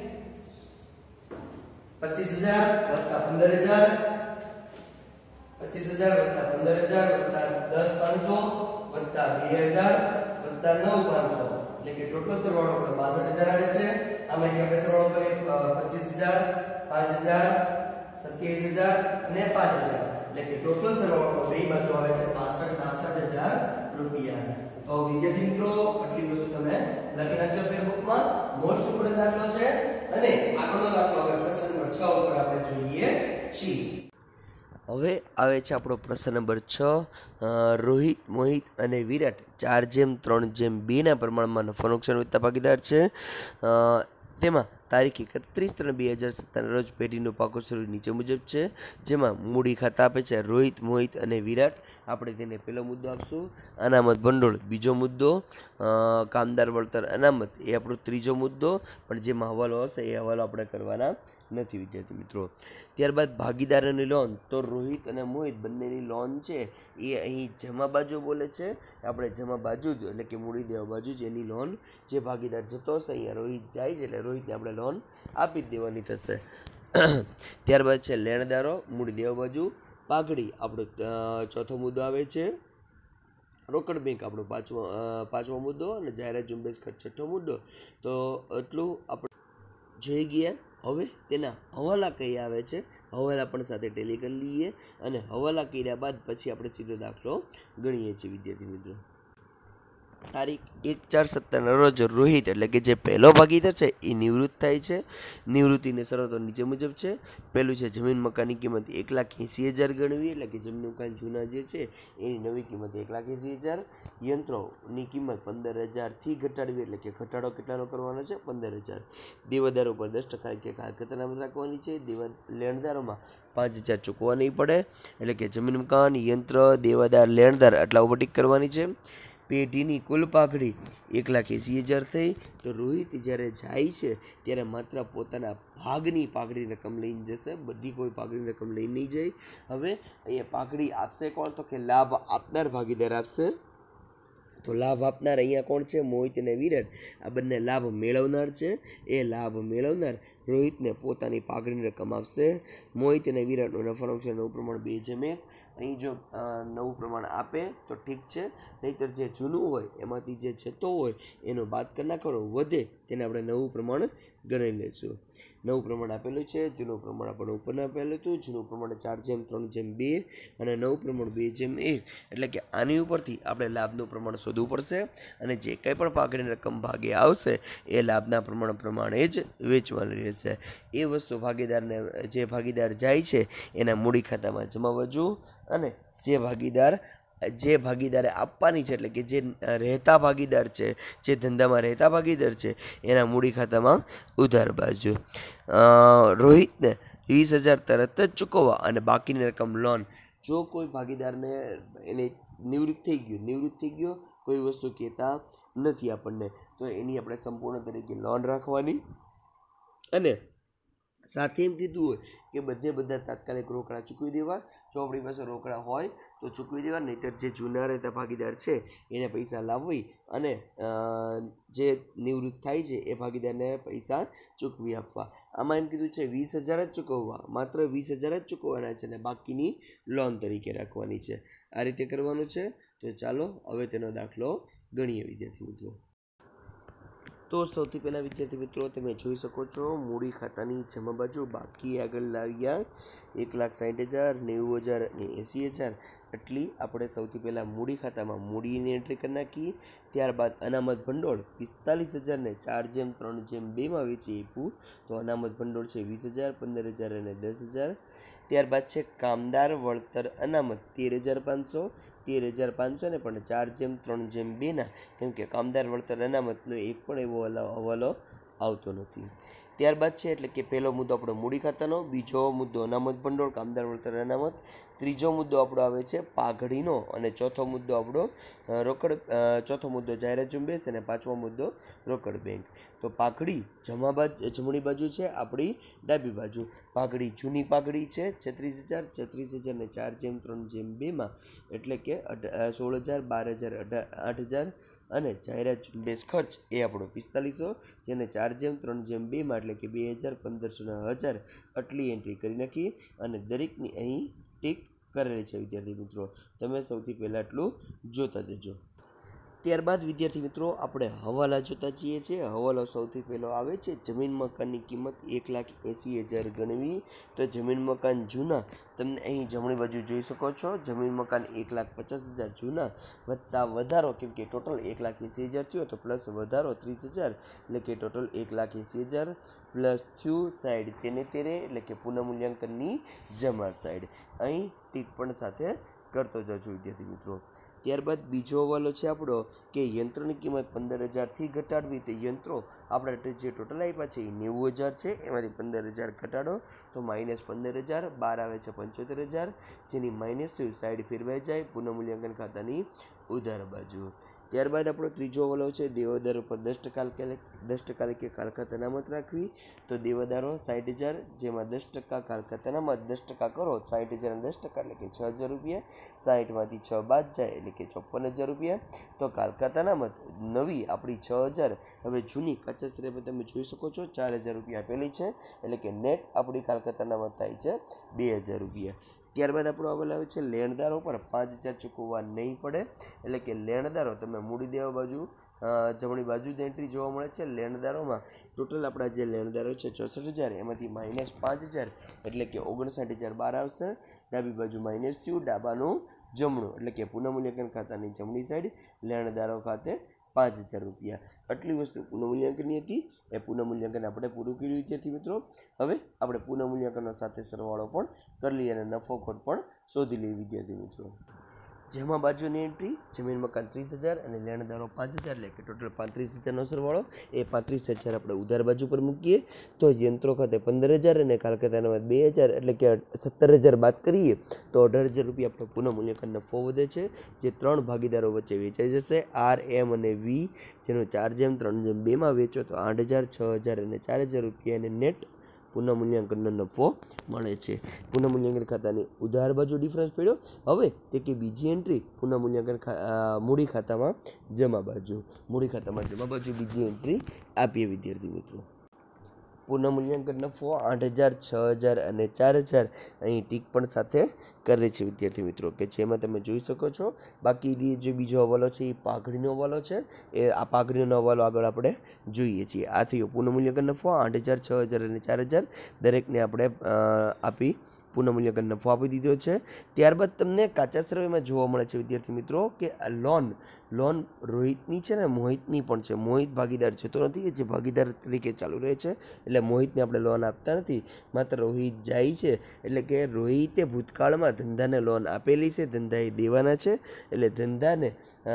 પચીસ હજાર વત્તા પંદર હજાર, પચીસ હજાર વત્તા પંદર હજાર વત્તા દસ પાંચસો વત્તા બે હજાર વત્તા નવ પાંચસો એટલે કે ટોટલ સરવાળો આપણે બાસઠ હજાર આવે છે. આમાંથી આપણે સરવાળો કરીએ પચીસ હજાર, પાંચ હજાર, સત્યાવીસ હજાર અને પાંચ હજાર એટલે કે ટોટલ સરવાળો બે બાજુ આવે છે બાસઠ બાસઠ હજાર રૂપિયા. તો વિદ્યાર્થી મિત્રો આટલી વસ્તુ તમે લખી નાખજો ફેરબુકમાં. મોસ્ટ ઇમ્પોર્ટન્ટ દાખલો છે અને આગળનો દાખલો હવે પ્રશ્ન નંબર છ ઉપર આપણે જોઈએ છીએ. હવે આવે છે આપણો પ્રશ્ન નંબર છ. રોહિત, મોહિત અને વિરાટ ચાર જેમ ત્રણ જેમ બેના પ્રમાણમાં નફો નુકસાન વેચતા ભાગીદાર છે. તેમાં તારીખ એકત્રીસ ત્રણ બે હજાર સત્તરના રોજ પેઢીનું પાકું સ્વરૂપ નીચે મુજબ છે, જેમાં મૂડી ખાતા આપે છે રોહિત, મોહિત અને વિરાટ. આપણે તેને પહેલો મુદ્દો આપશું. અનામત ભંડોળ બીજો મુદ્દો. કામદાર વળતર અનામત એ આપણો ત્રીજો મુદ્દો. પણ જેમાં હવાલો હશે એ હવાલો આપણે કરવાના નથી વિદ્યાર્થી મિત્રો. ત્યારબાદ ભાગીદારોની લોન. તો રોહિત અને મોહિત બંનેની લોન છે એ અહીં જમા બાજુ બોલે છે. આપણે જમા બાજુ જ એટલે કે મૂડી દેવા બાજુ જ એની લોન જે ભાગીદાર જતો હશે અહીંયા રોહિત જાય છે એટલે રોહિતને આપણે લોન આપી જ દેવાની થશે. ત્યારબાદ છે લેણદારો, મૂડી દેવા બાજુ. પાઘડી આપણો ચોથો મુદ્દો આવે છે. રોકડ બેંક આપણો પાંચમો પાંચમો મુદ્દો અને જાહેરાત ઝુંબેશ ખર્ચ છઠ્ઠો મુદ્દો. તો એટલું આપણે જોઈ ગયા હવે તેના હવાલા કઈ આવે છે, હવાલા પણ સાથે ટેલી કરી લઈએ અને હવાલા કર્યા બાદ પછી આપણે સીધો દાખલો ગણીએ છીએ વિદ્યાર્થી મિત્રો. તારીખ એક ચાર સત્તરના રોજ રોહિત એટલે કે જે પહેલો ભાગીદાર છે એ નિવૃત્ત થાય છે. નિવૃત્તિની શરતો નીચે મુજબ છે. પહેલું છે જમીન મકાનની કિંમત એક લાખ એંસી હજાર ગણવી, એટલે કે જમીન મકાન જૂના જે છે એની નવી કિંમત એક લાખ એંસી હજાર. યંત્રોની કિંમત પંદર હજારથી ઘટાડવી, એટલે કે ઘટાડો કેટલાનો કરવાનો છે, પંદર હજાર. દેવાદારો ઉપર દસ ટકા કે કાયદેસર અનામત રાખવાની છે. દેવા લેણદારોમાં પાંચ હજાર ચૂકવવા નહીં પડે, એટલે કે જમીન મકાન યંત્ર દેવાદાર લેણદાર આટલા ઉપર ટીક કરવાની છે. પેઢીની કુલ પાઘડી એક લાખ એંસી હજાર થઈ. તો રોહિત જ્યારે જાય છે ત્યારે માત્ર પોતાના ભાગની પાઘડી રકમ લઈને જશે, બધી કોઈ પાઘડી રકમ લઈને નહીં જાય. હવે અહીંયા પાઘડી આપશે કોણ, તો કે લાભ આપનાર ભાગીદાર આપશે. તો લાભ આપનાર અહીંયા કોણ છે, મોહિત અને વિરાટ, આ બંને લાભ મેળવનાર છે. એ લાભ મેળવનાર રોહિતને પોતાની પાઘડીની રકમ આપશે. મોહિત અને વિરાટનું નફા નુકસાન નવું પ્રમાણ બે જેમ એક. અહીં જો નવું પ્રમાણ આપે તો ઠીક છે, નહીંતર જે જૂનું હોય એમાંથી જે જતો હોય એનો બાદ કરી નાખવાનો, વધે તેને આપણે નવું પ્રમાણ ગણી લઈશું. નવું પ્રમાણ આપેલું છે, જૂનું પ્રમાણ આપણને ઉપર આપેલું હતું. જૂનું પ્રમાણ ચાર જેમ ત્રણ જેમ બે અને નવું પ્રમાણ બે જેમ એક, એટલે કે આની ઉપરથી આપણે લાભનું પ્રમાણ શોધવું પડશે અને જે કંઈ પણ પાઘડીની રકમ ભાગે આવશે એ લાભના પ્રમાણ પ્રમાણે જ વેચવાની રહેશે. એ વસ્તુ ભાગીદારને જે ભાગીદાર જાય છે એના મૂડી ખાતામાં જમાવવું અને જે ભાગીદાર જે ભાગીદારે આપવાની છે, એટલે કે જે રહેતા ભાગીદાર છે, જે ધંધામાં રહેતા ભાગીદાર છે એના મૂડી ખાતામાં ઉધાર બાજુ. રોહિતને વીસ હજાર તરત જ ચૂકવવા અને બાકીની રકમ લોન. જો કોઈ ભાગીદારને એને નિવૃત્ત થઈ ગયું નિવૃત્ત થઈ ગયો કોઈ વસ્તુ કહેતા નથી આપણને, તો એની આપણે સંપૂર્ણ તરીકે લોન રાખવાની અને સાથે એમ કીધું હોય કે બધે બધા તાત્કાલિક રોકડા ચૂકવી દેવા. જો આપણી પાસે રોકડા હોય તો ચૂકવી દેવા, નહીંતર જે જૂના રહેતા ભાગીદાર છે એને પૈસા લાવવી અને જે નિવૃત્ત થાય છે એ ભાગીદારને પૈસા ચૂકવી આપવા. આમાં એમ કીધું છે વીસ હજાર જ ચૂકવવા, માત્ર વીસ હજાર જ ચૂકવવાના છે અને બાકીની લોન તરીકે રાખવાની છે. આ રીતે કરવાનું છે. તો ચાલો હવે તેનો દાખલો ગણીએ વિદ્યાર્થી મિત્રો. તો સૌથી પહેલાં વિદ્યાર્થી મિત્રો તમે જોઈ શકો છો મૂડી ખાતાની જમા બાજુ બાકી આગળ લાવ્યા એક લાખ સાઠ હજાર નેવું હજાર અને એંસી હજાર. એટલી આપણે સૌથી પહેલાં મૂડી ખાતામાં મૂડીની એન્ટ્રી કરી નાખી. ત્યારબાદ અનામત ભંડોળ પિસ્તાલીસ હજારને ચાર જેમ ત્રણ જેમ બેમાં વેચી આપ્યું. તો અનામત ભંડોળ છે વીસ હજાર પંદર હજાર અને દસ હજાર. ત્યારબાદ છે કામદાર વળતર અનામત તેર હજાર પાંચસો તેર હજાર પાંચસો ને પણ ચાર જેમ ત્રણ જેમ બેના, કેમ કે કામદાર વળતર અનામતનો એક પણ એવો હવાલો આવતો નથી. ત્યારબાદ છે એટલે કે પહેલો મુદ્દો આપણો મૂડી ખાતાનો, બીજો મુદ્દો અનામત ભંડોળ કામદાર વળતર અનામત, ત્રીજો મુદ્દો આપણો આવે છે પાઘડીનો અને ચોથો મુદ્દો આપણો રોકડ ચોથો મુદ્દો જાહેરાત ઝુંબેશ અને પાંચમો મુદ્દો રોકડ બેંક. તો પાઘડી જમા બાજુ જમણી બાજુ છે, આપણી ડાબી બાજુ. પાઘડી જૂની પાઘડી છે છત્રીસ હજાર છત્રીસ હજાર ને ચાર જેમ ત્રણ જેમ બેમાં, એટલે કે સોળ હજાર બાર હજાર અઢાર આઠ હજાર અને જાહેરાત ઝુંબેશ ખર્ચ એ આપણો પિસ્તાલીસો, જેને ચાર જેમ ત્રણ જેમ બેમાં એટલે કે બે હજાર પંદરસો હજાર આટલી એન્ટ્રી કરી નાખી અને દરેકની અહીં ટીક કરેલી છે વિદ્યાર્થી મિત્રો. તમે સૌથી પહેલાં એટલું જોતા જજો. ત્યારબાદ વિદ્યાર્થી મિત્રો આપણે હવાલા જોતા જઈએ છીએ. હવાલો સૌથી પહેલો આવે છે જમીન મકાનની કિંમત એક લાખ એંસી હજાર ગણવી. તો જમીન મકાન જૂના તમને અહીં જમણી બાજુ જોઈ શકો છો. જમીન મકાન એક લાખ પચાસ હજાર જૂના વત્તા વધારો, કેમ કે ટોટલ એક લાખ એંસી હજાર થયો તો પ્લસ વધારો ત્રીસ હજાર એટલે કે ટોટલ એક લાખ એંસી હજાર પ્લસ થયું સાઈડ તેને તેરે એટલે કે પુનઃમૂલ્યાંકનની જમા સાઈડ. અહીં ટીક પણ સાથે કરતો જજો વિદ્યાર્થી મિત્રો. ત્યારબાદ બીજો હવાલો છે આપણો કે યંત્રોની કિંમત પંદર હજારથી ઘટાડવી. તો યંત્રો આપણે જે ટોટલ આપ્યા છે એ નેવું હજાર છે, એમાંથી પંદર હજાર ઘટાડો તો માઇનસ પંદર હજાર બાર આવે છે પંચોતેર હજાર, જેની માઇનસ થયું સાઈડ ફેરવાઈ જાય પુનઃમૂલ્યાંકન ખાતાની ઉધાર બાજુ. ત્યારબાદ આપણો ત્રીજો હવાલો છે દેવાદારો પર દસ ટકા દસ ટકા કે કાલખાત અનામત રાખવી. તો દેવાદારો સાઠ હજાર, જેમાં દસ ટકા કાલખાત અનામત દસ ટકા કરો સાઠ હજાર દસ ટકા એટલે કે છ હજાર રૂપિયા. સાઠમાંથી છ બાદ જાય એટલે કે ચોપન હજાર રૂપિયા. તો કાલખાત અનામત નવી આપણી છ હજાર, હવે જૂની કાચા શ્રેમાં તમે જોઈ શકો છો ચાર હજાર રૂપિયા આપેલી છે, એટલે કે નેટ આપણી કાલખાત અનામત થાય છે બે હજાર રૂપિયા. ત્યારબાદ આપણો આવેલ આવે છે લેણદારો પર પાંચ હજાર ચૂકવવા નહીં પડે, એટલે કે લેણદારો તમે મૂડી દેવા બાજુ જમણી બાજુ એન્ટ્રી જોવા મળે છે લેણદારોમાં ટોટલ આપણા જે લેણદારો છે ચોસઠ હજાર, એમાંથી માઇનસ પાંચ હજાર એટલે કે ઓગણસાઠ હજાર બાર આવશે. ડાબી બાજુ માઇનસ થયું, ડાબાનું જમણું એટલે કે પુનઃમૂલ્યાંકન ખાતાની જમણી સાઈડ લેણદારો ખાતે પાંચ હજાર રૂપિયા. આટલી વસ્તુ પુનઃમૂલ્યાંકનની હતી. એ પુનઃમૂલ્યાંકન આપણે પૂરું કર્યું વિદ્યાર્થી મિત્રો. હવે આપણે પુનઃમૂલ્યાંકનનો સાથે સરવાળો પણ કરી લઈએ અને નફો ખોટ પણ શોધી લઈએ વિદ્યાર્થી મિત્રો. જેમાં બાજુની એન્ટ્રી જમીન મકાન ત્રીસ હજાર અને લેણદારો પાંચ હજાર એટલે કે ટોટલ પાંત્રીસ હજારનો સરવાળો. એ પાંત્રીસ હજાર આપણે ઉધાર બાજુ પર મૂકીએ તો યંત્રો ખાતે પંદર હજાર અને કાલકતાના બે હજાર એટલે કે સત્તર હજાર બાદ કરીએ તો અઢાર હજાર રૂપિયા આપણો પુનઃમૂલ્યાંકન નફો વધે છે, જે ત્રણ ભાગીદારો વચ્ચે વેચાઈ જશે. આર, એમ અને વી, જેનો ચાર જેમ ત્રણ જેમ બેમાં વેચો તો આઠ હજાર છ હજાર અને ચાર હજાર રૂપિયા અને નેટ પુનઃમૂલ્યાંકનનો નફો મળે છે. પુનઃમૂલ્યાંકન ખાતાની ઉધાર બાજુ ડિફરન્સ પડ્યો. હવે તે કે બીજી એન્ટ્રી પુનઃમૂલ્યાંકન મૂડી ખાતામાં જમા બાજુ. મૂડી ખાતામાં જમા બાજુ બીજી એન્ટ્રી આપીએ વિદ્યાર્થી મિત્રો. પુનઃમૂલ્યાંકન નફો આઠ હજાર છ હજાર અને ચાર હજાર અહીં ટીક પણ સાથે કરે છે વિદ્યાર્થી મિત્રો, કે જેમાં તમે જોઈ શકો છો. બાકી જે બીજો હવાલો છે એ પાઘડીનો હવાલો છે. એ આ પાઘડીનો હવાલો આગળ આપણે જોઈએ છીએ. આ થયો પુનઃમૂલ્યાંકન નફો આઠ હજાર છ હજાર અને ચાર હજાર દરેકને આપણે આપી પુનઃમૂલ્યાંકન નફો આપી દીધો છે. ત્યારબાદ તમને કાચા સરવૈયામાં જોવા મળે છે વિદ્યાર્થી મિત્રો કે આ લોન લોન રોહિતની છે ને મોહિતની પણ છે. મોહિત ભાગીદાર છે તો નથી, જે ભાગીદાર તરીકે ચાલુ રહે છે એટલે મોહિતને આપણે લોન આપતા નથી, માત્ર રોહિત જાય છે. એટલે કે રોહિતે ભૂતકાળમાં ધંધાને લોન આપેલી છે, ધંધા એ દેવાના છે. એટલે ધંધાને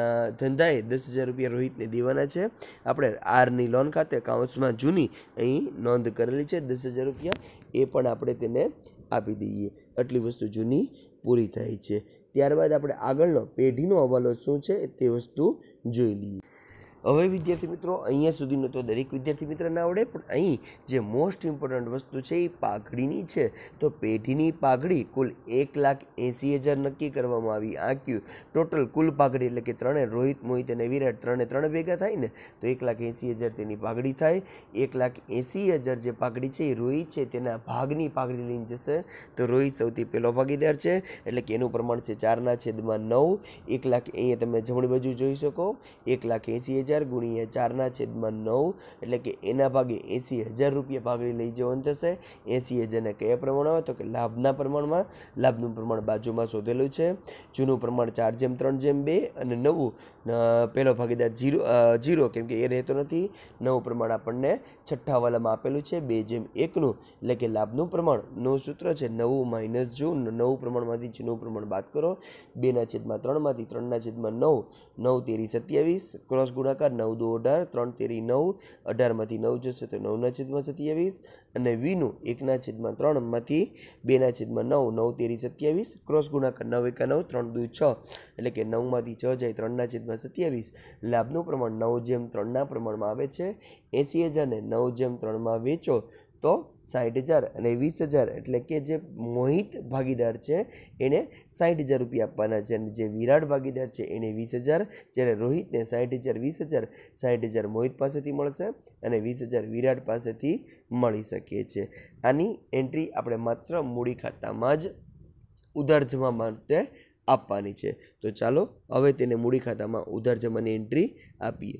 ધંધાએ દસ હજાર રૂપિયા રોહિતને દેવાના છે. આપણે આરની લોન ખાતે કાઉન્સમાં જૂની અહીં નોંધ કરેલી છે દસ હજાર રૂપિયા, એ પણ આપણે તેને આપી દઈએ. આટલી વસ્તુ જૂની પૂરી થાય છે. ત્યારબાદ આપણે આગળનો પેઢીનો હવાલો શું છે તે વસ્તુ જોઈ લઈએ. હવે વિદ્યાર્થી મિત્રો અહીંયા સુધીનું તો દરેક વિદ્યાર્થી મિત્રને આવડે, પણ અહીં જે મોસ્ટ ઇમ્પોર્ટન્ટ વસ્તુ છે એ પાઘડીની છે. તો પેઢીની પાઘડી કુલ એક લાખ એંસી હજાર નક્કી કરવામાં આવી. આંક્યું ટોટલ કુલ પાઘડી એટલે કે ત્રણે રોહિત, મોહિત અને વિરાટ ત્રણે ત્રણ ભેગા થાય ને તો એક લાખ એંસી હજાર તેની પાઘડી થાય. એક લાખ એંસી હજાર જે પાઘડી છે એ રોહિત છે તેના ભાગની પાઘડી લઈને જશે. તો રોહિત સૌથી પહેલો ભાગીદાર છે એટલે કે એનું પ્રમાણ છે ચારના છેદમાં નવ. એક લાખ અહીંયા તમે જમણી બાજુ જોઈ શકો, એક લાખ એંસી હજાર ગુણ્યા ચારના છેદમાં નવ એટલે કે એના ભાગે એંસી હજાર રૂપિયા પાઘડી લઈ જવાનું થશે. એંસી હજારને કયા પ્રમાણ આવે તો કે લાભના પ્રમાણમાં. લાભનું પ્રમાણ બાજુમાં શોધેલું છે. જૂનું પ્રમાણ ચાર જેમ ત્રણ જેમ બે અને નવું પહેલો ભાગીદાર જીરો જીરો કેમ કે એ રહેતો નથી. નવું પ્રમાણ આપણને છઠ્ઠા વાલામાં આપેલું છે બે જેમ એકનું એટલે કે લાભનું પ્રમાણનું સૂત્ર છે નવું માઇનસ જૂન. નવું પ્રમાણમાંથી જૂનું પ્રમાણ બાદ કરો. બેના છેદમાં ત્રણમાંથી ત્રણના છેદમાં નવ, નવ તેરી સત્યાવીસ ક્રોસ ગુણાકાર નવ દો અઢાર, ત્રણ તેરી નવ, અઢારમાંથી નવ જશે તો નવના છેદમાં સત્યાવીસ અને વીનું એકના છેદમાં ત્રણમાંથી બેના છેદમાં નવ, નવ તેરી સત્યાવીસ ક્રોસ ગુણાકાર નવ એકા નવ, ત્રણ દુ છ એટલે કે નવમાંથી છ જાય ત્રણના છેદમાં સત્યાવીસ. લાભનું પ્રમાણ નવ જેમ ત્રણના પ્રમાણમાં આવે છે. એંસી હજારને નવ જેમ ત્રણમાં વેચો તો સાઠ હજાર અને વીસ હજાર એટલે કે જે મોહિત ભાગીદાર છે એને સાઠ હજાર રૂપિયા આપવાના છે અને જે વિરાટ ભાગીદાર છે એને વીસ હજાર. જ્યારે રોહિતને સાઠ હજાર વીસ હજાર સાઠ હજાર મોહિત પાસેથી મળશે અને વીસ હજાર વિરાટ પાસેથી મળી શકે છે. આની એન્ટ્રી આપણે માત્ર મૂડી ખાતામાં જ ઉધાર જમા માટે આપવાની છે. તો ચાલો હવે તેને મૂડી ખાતામાં ઉધાર જમાની એન્ટ્રી આપીએ.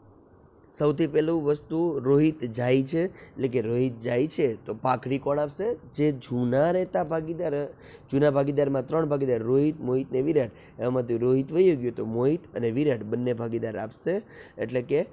સૌથી પહેલું વસ્તુ રોહિત જાય છે એટલે કે રોહિત જાય છે તો પાઘડી કોણ આપશે? જે જૂના રહેતા ભાગીદાર, જૂના ભાગીદારમાં ત્રણ ભાગીદાર રોહિત, મોહિત ને વિરાટ, એમાંથી રોહિત વહી ગયો તો મોહિત અને વિરાટ બંને ભાગીદાર આપશે. એટલે કે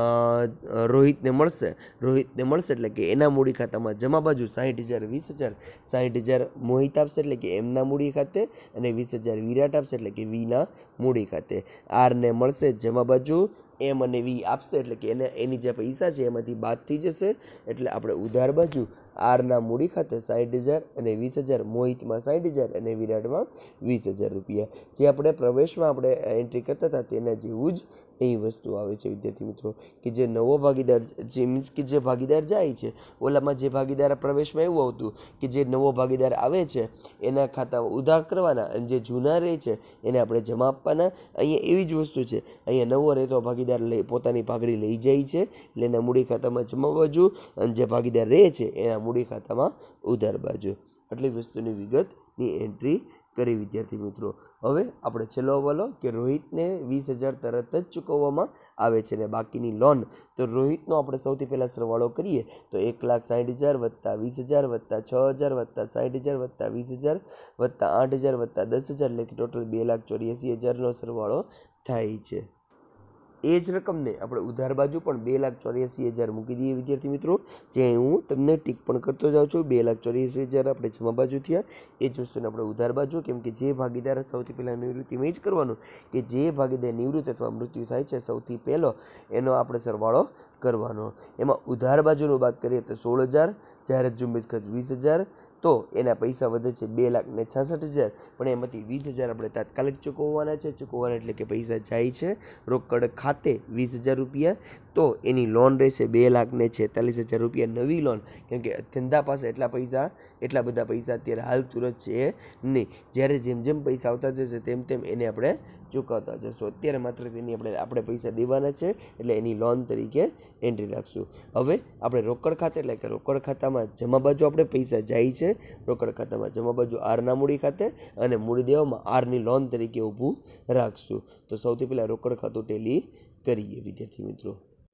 રોહિતને મળશે રોહિતને મળશે એટલે કે એના મૂડી ખાતામાં જમા બાજુ સાઠ હજાર વીસ હજાર સાઠ હજાર મોહિત આપશે એટલે કે એમના મૂડી ખાતે અને વીસ હજાર વિરાટ આપશે એટલે કે વીના મૂડી ખાતે. આરને મળશે જમા બાજુ, એમ અને વી આપશે એટલે કે એને એની જે પૈસા છે એમાંથી બાદ થઈ જશે એટલે આપણે ઉધાર બાજુ આરના મૂડી ખાતે સાઠ હજાર અને વીસ હજાર, મોહિતમાં સાઠ હજાર અને વિરાટમાં વીસ હજાર રૂપિયા. જે આપણે પ્રવેશમાં આપણે એન્ટ્રી કરતા હતા તેના જેવું જ એ વસ્તુ આવે છે વિદ્યાર્થી મિત્રો, કે જે નવો ભાગીદાર જે મીન્સ કે જે ભાગીદાર જાય છે ઓલામાં જે ભાગીદાર પ્રવેશમાં એવું આવતું કે જે નવો ભાગીદાર આવે છે એના ખાતામાં ઉધાર કરવાના અને જે જૂના રહે છે એને આપણે જમા આપવાના. અહીંયા એવી જ વસ્તુ છે. અહીંયા નવો રહેતો ભાગીદાર લઈ પોતાની પાઘડી લઈ જાય છે એટલે એના મૂડી ખાતામાં જમા બાજુ અને જે ભાગીદાર રહે છે એના મૂડી ખાતામાં ઉધાર બાજુ. આટલી વસ્તુની વિગતની એન્ટ્રી કરી વિદ્યાર્થી મિત્રો। હવે આપણે છેલ્લો હવાલો કે રોહિતને વીસ હજાર તરત જ ચૂકવવામાં આવે છે અને બાકીની લોન, તો રોહિતનો આપણે સૌથી પહેલાં સરવાળો કરીએ તો એક લાખ સાઠ હજાર વત્તા વીસ હજાર વત્તા છ હજાર વત્તા સાઠ હજાર વત્તા વીસ હજાર વત્તા આઠ હજાર વત્તા દસ હજાર એટલે કે ટોટલ બે લાખ ચોર્યાસી હજારનો સરવાળો થાય છે। એ જ રકમને આપણે ઉધાર બાજુ પણ બે લાખ ચોર્યાસી હજાર મૂકી દઈએ વિદ્યાર્થી મિત્રો, જે હું તમને ટીક પણ કરતો જાઉં છું। બે લાખ ચોર્યાસી હજાર આપણે જમા બાજુ થયા, એ જ વસ્તુને આપણે ઉધાર બાજુ, કેમ કે જે ભાગીદાર સૌથી પહેલાં નિવૃત્તિમાં જ કરવાનું કે જે ભાગીદાર નિવૃત્ત અથવા મૃત્યુ થાય છે સૌથી પહેલો એનો આપણે સરવાળો કરવાનો। એમાં ઉધાર બાજુનો વાત કરીએ તો સોળ હજાર, જાહેરાત ઝુંબેશ ખર્ચ વીસ હજાર, તો એના પૈસા વધે છે બે લાખ ને છાસઠ હજાર, પણ એમાંથી વીસ હજાર આપણે તાત્કાલિક ચૂકવવાના છે। ચૂકવવાના એટલે કે પૈસા જાય છે રોકડ ખાતે વીસ હજાર રૂપિયા, તો એની લોન રહેશે બે લાખ ને છેતાલીસ હજાર રૂપિયા નવી લોન, કેમ કે ધંધા પાસે એટલા પૈસા એટલા બધા પૈસા અત્યારે હાલ તુરંત છે નહીં, જ્યારે જેમ જેમ પૈસા આવતા જશે તેમ તેમ એને આપણે ચૂકવતા જશું। અત્યારે માત્ર તેની આપણે આપણે પૈસા દેવાના છે એટલે એની લોન તરીકે એન્ટ્રી રાખશું। હવે આપણે રોકડ ખાતે એટલે કે રોકડ ખાતામાં જમા બાજુ આપણે પૈસા જાય છે, રોકડ ખાતામાં જમા બાજુ આરના મૂડી ખાતે અને મૂડી દેવામાં આરની લોન તરીકે ઊભું રાખશું। તો સૌથી પહેલાં રોકડ ખાતું ટેલી કરીએ વિદ્યાર્થી મિત્રો।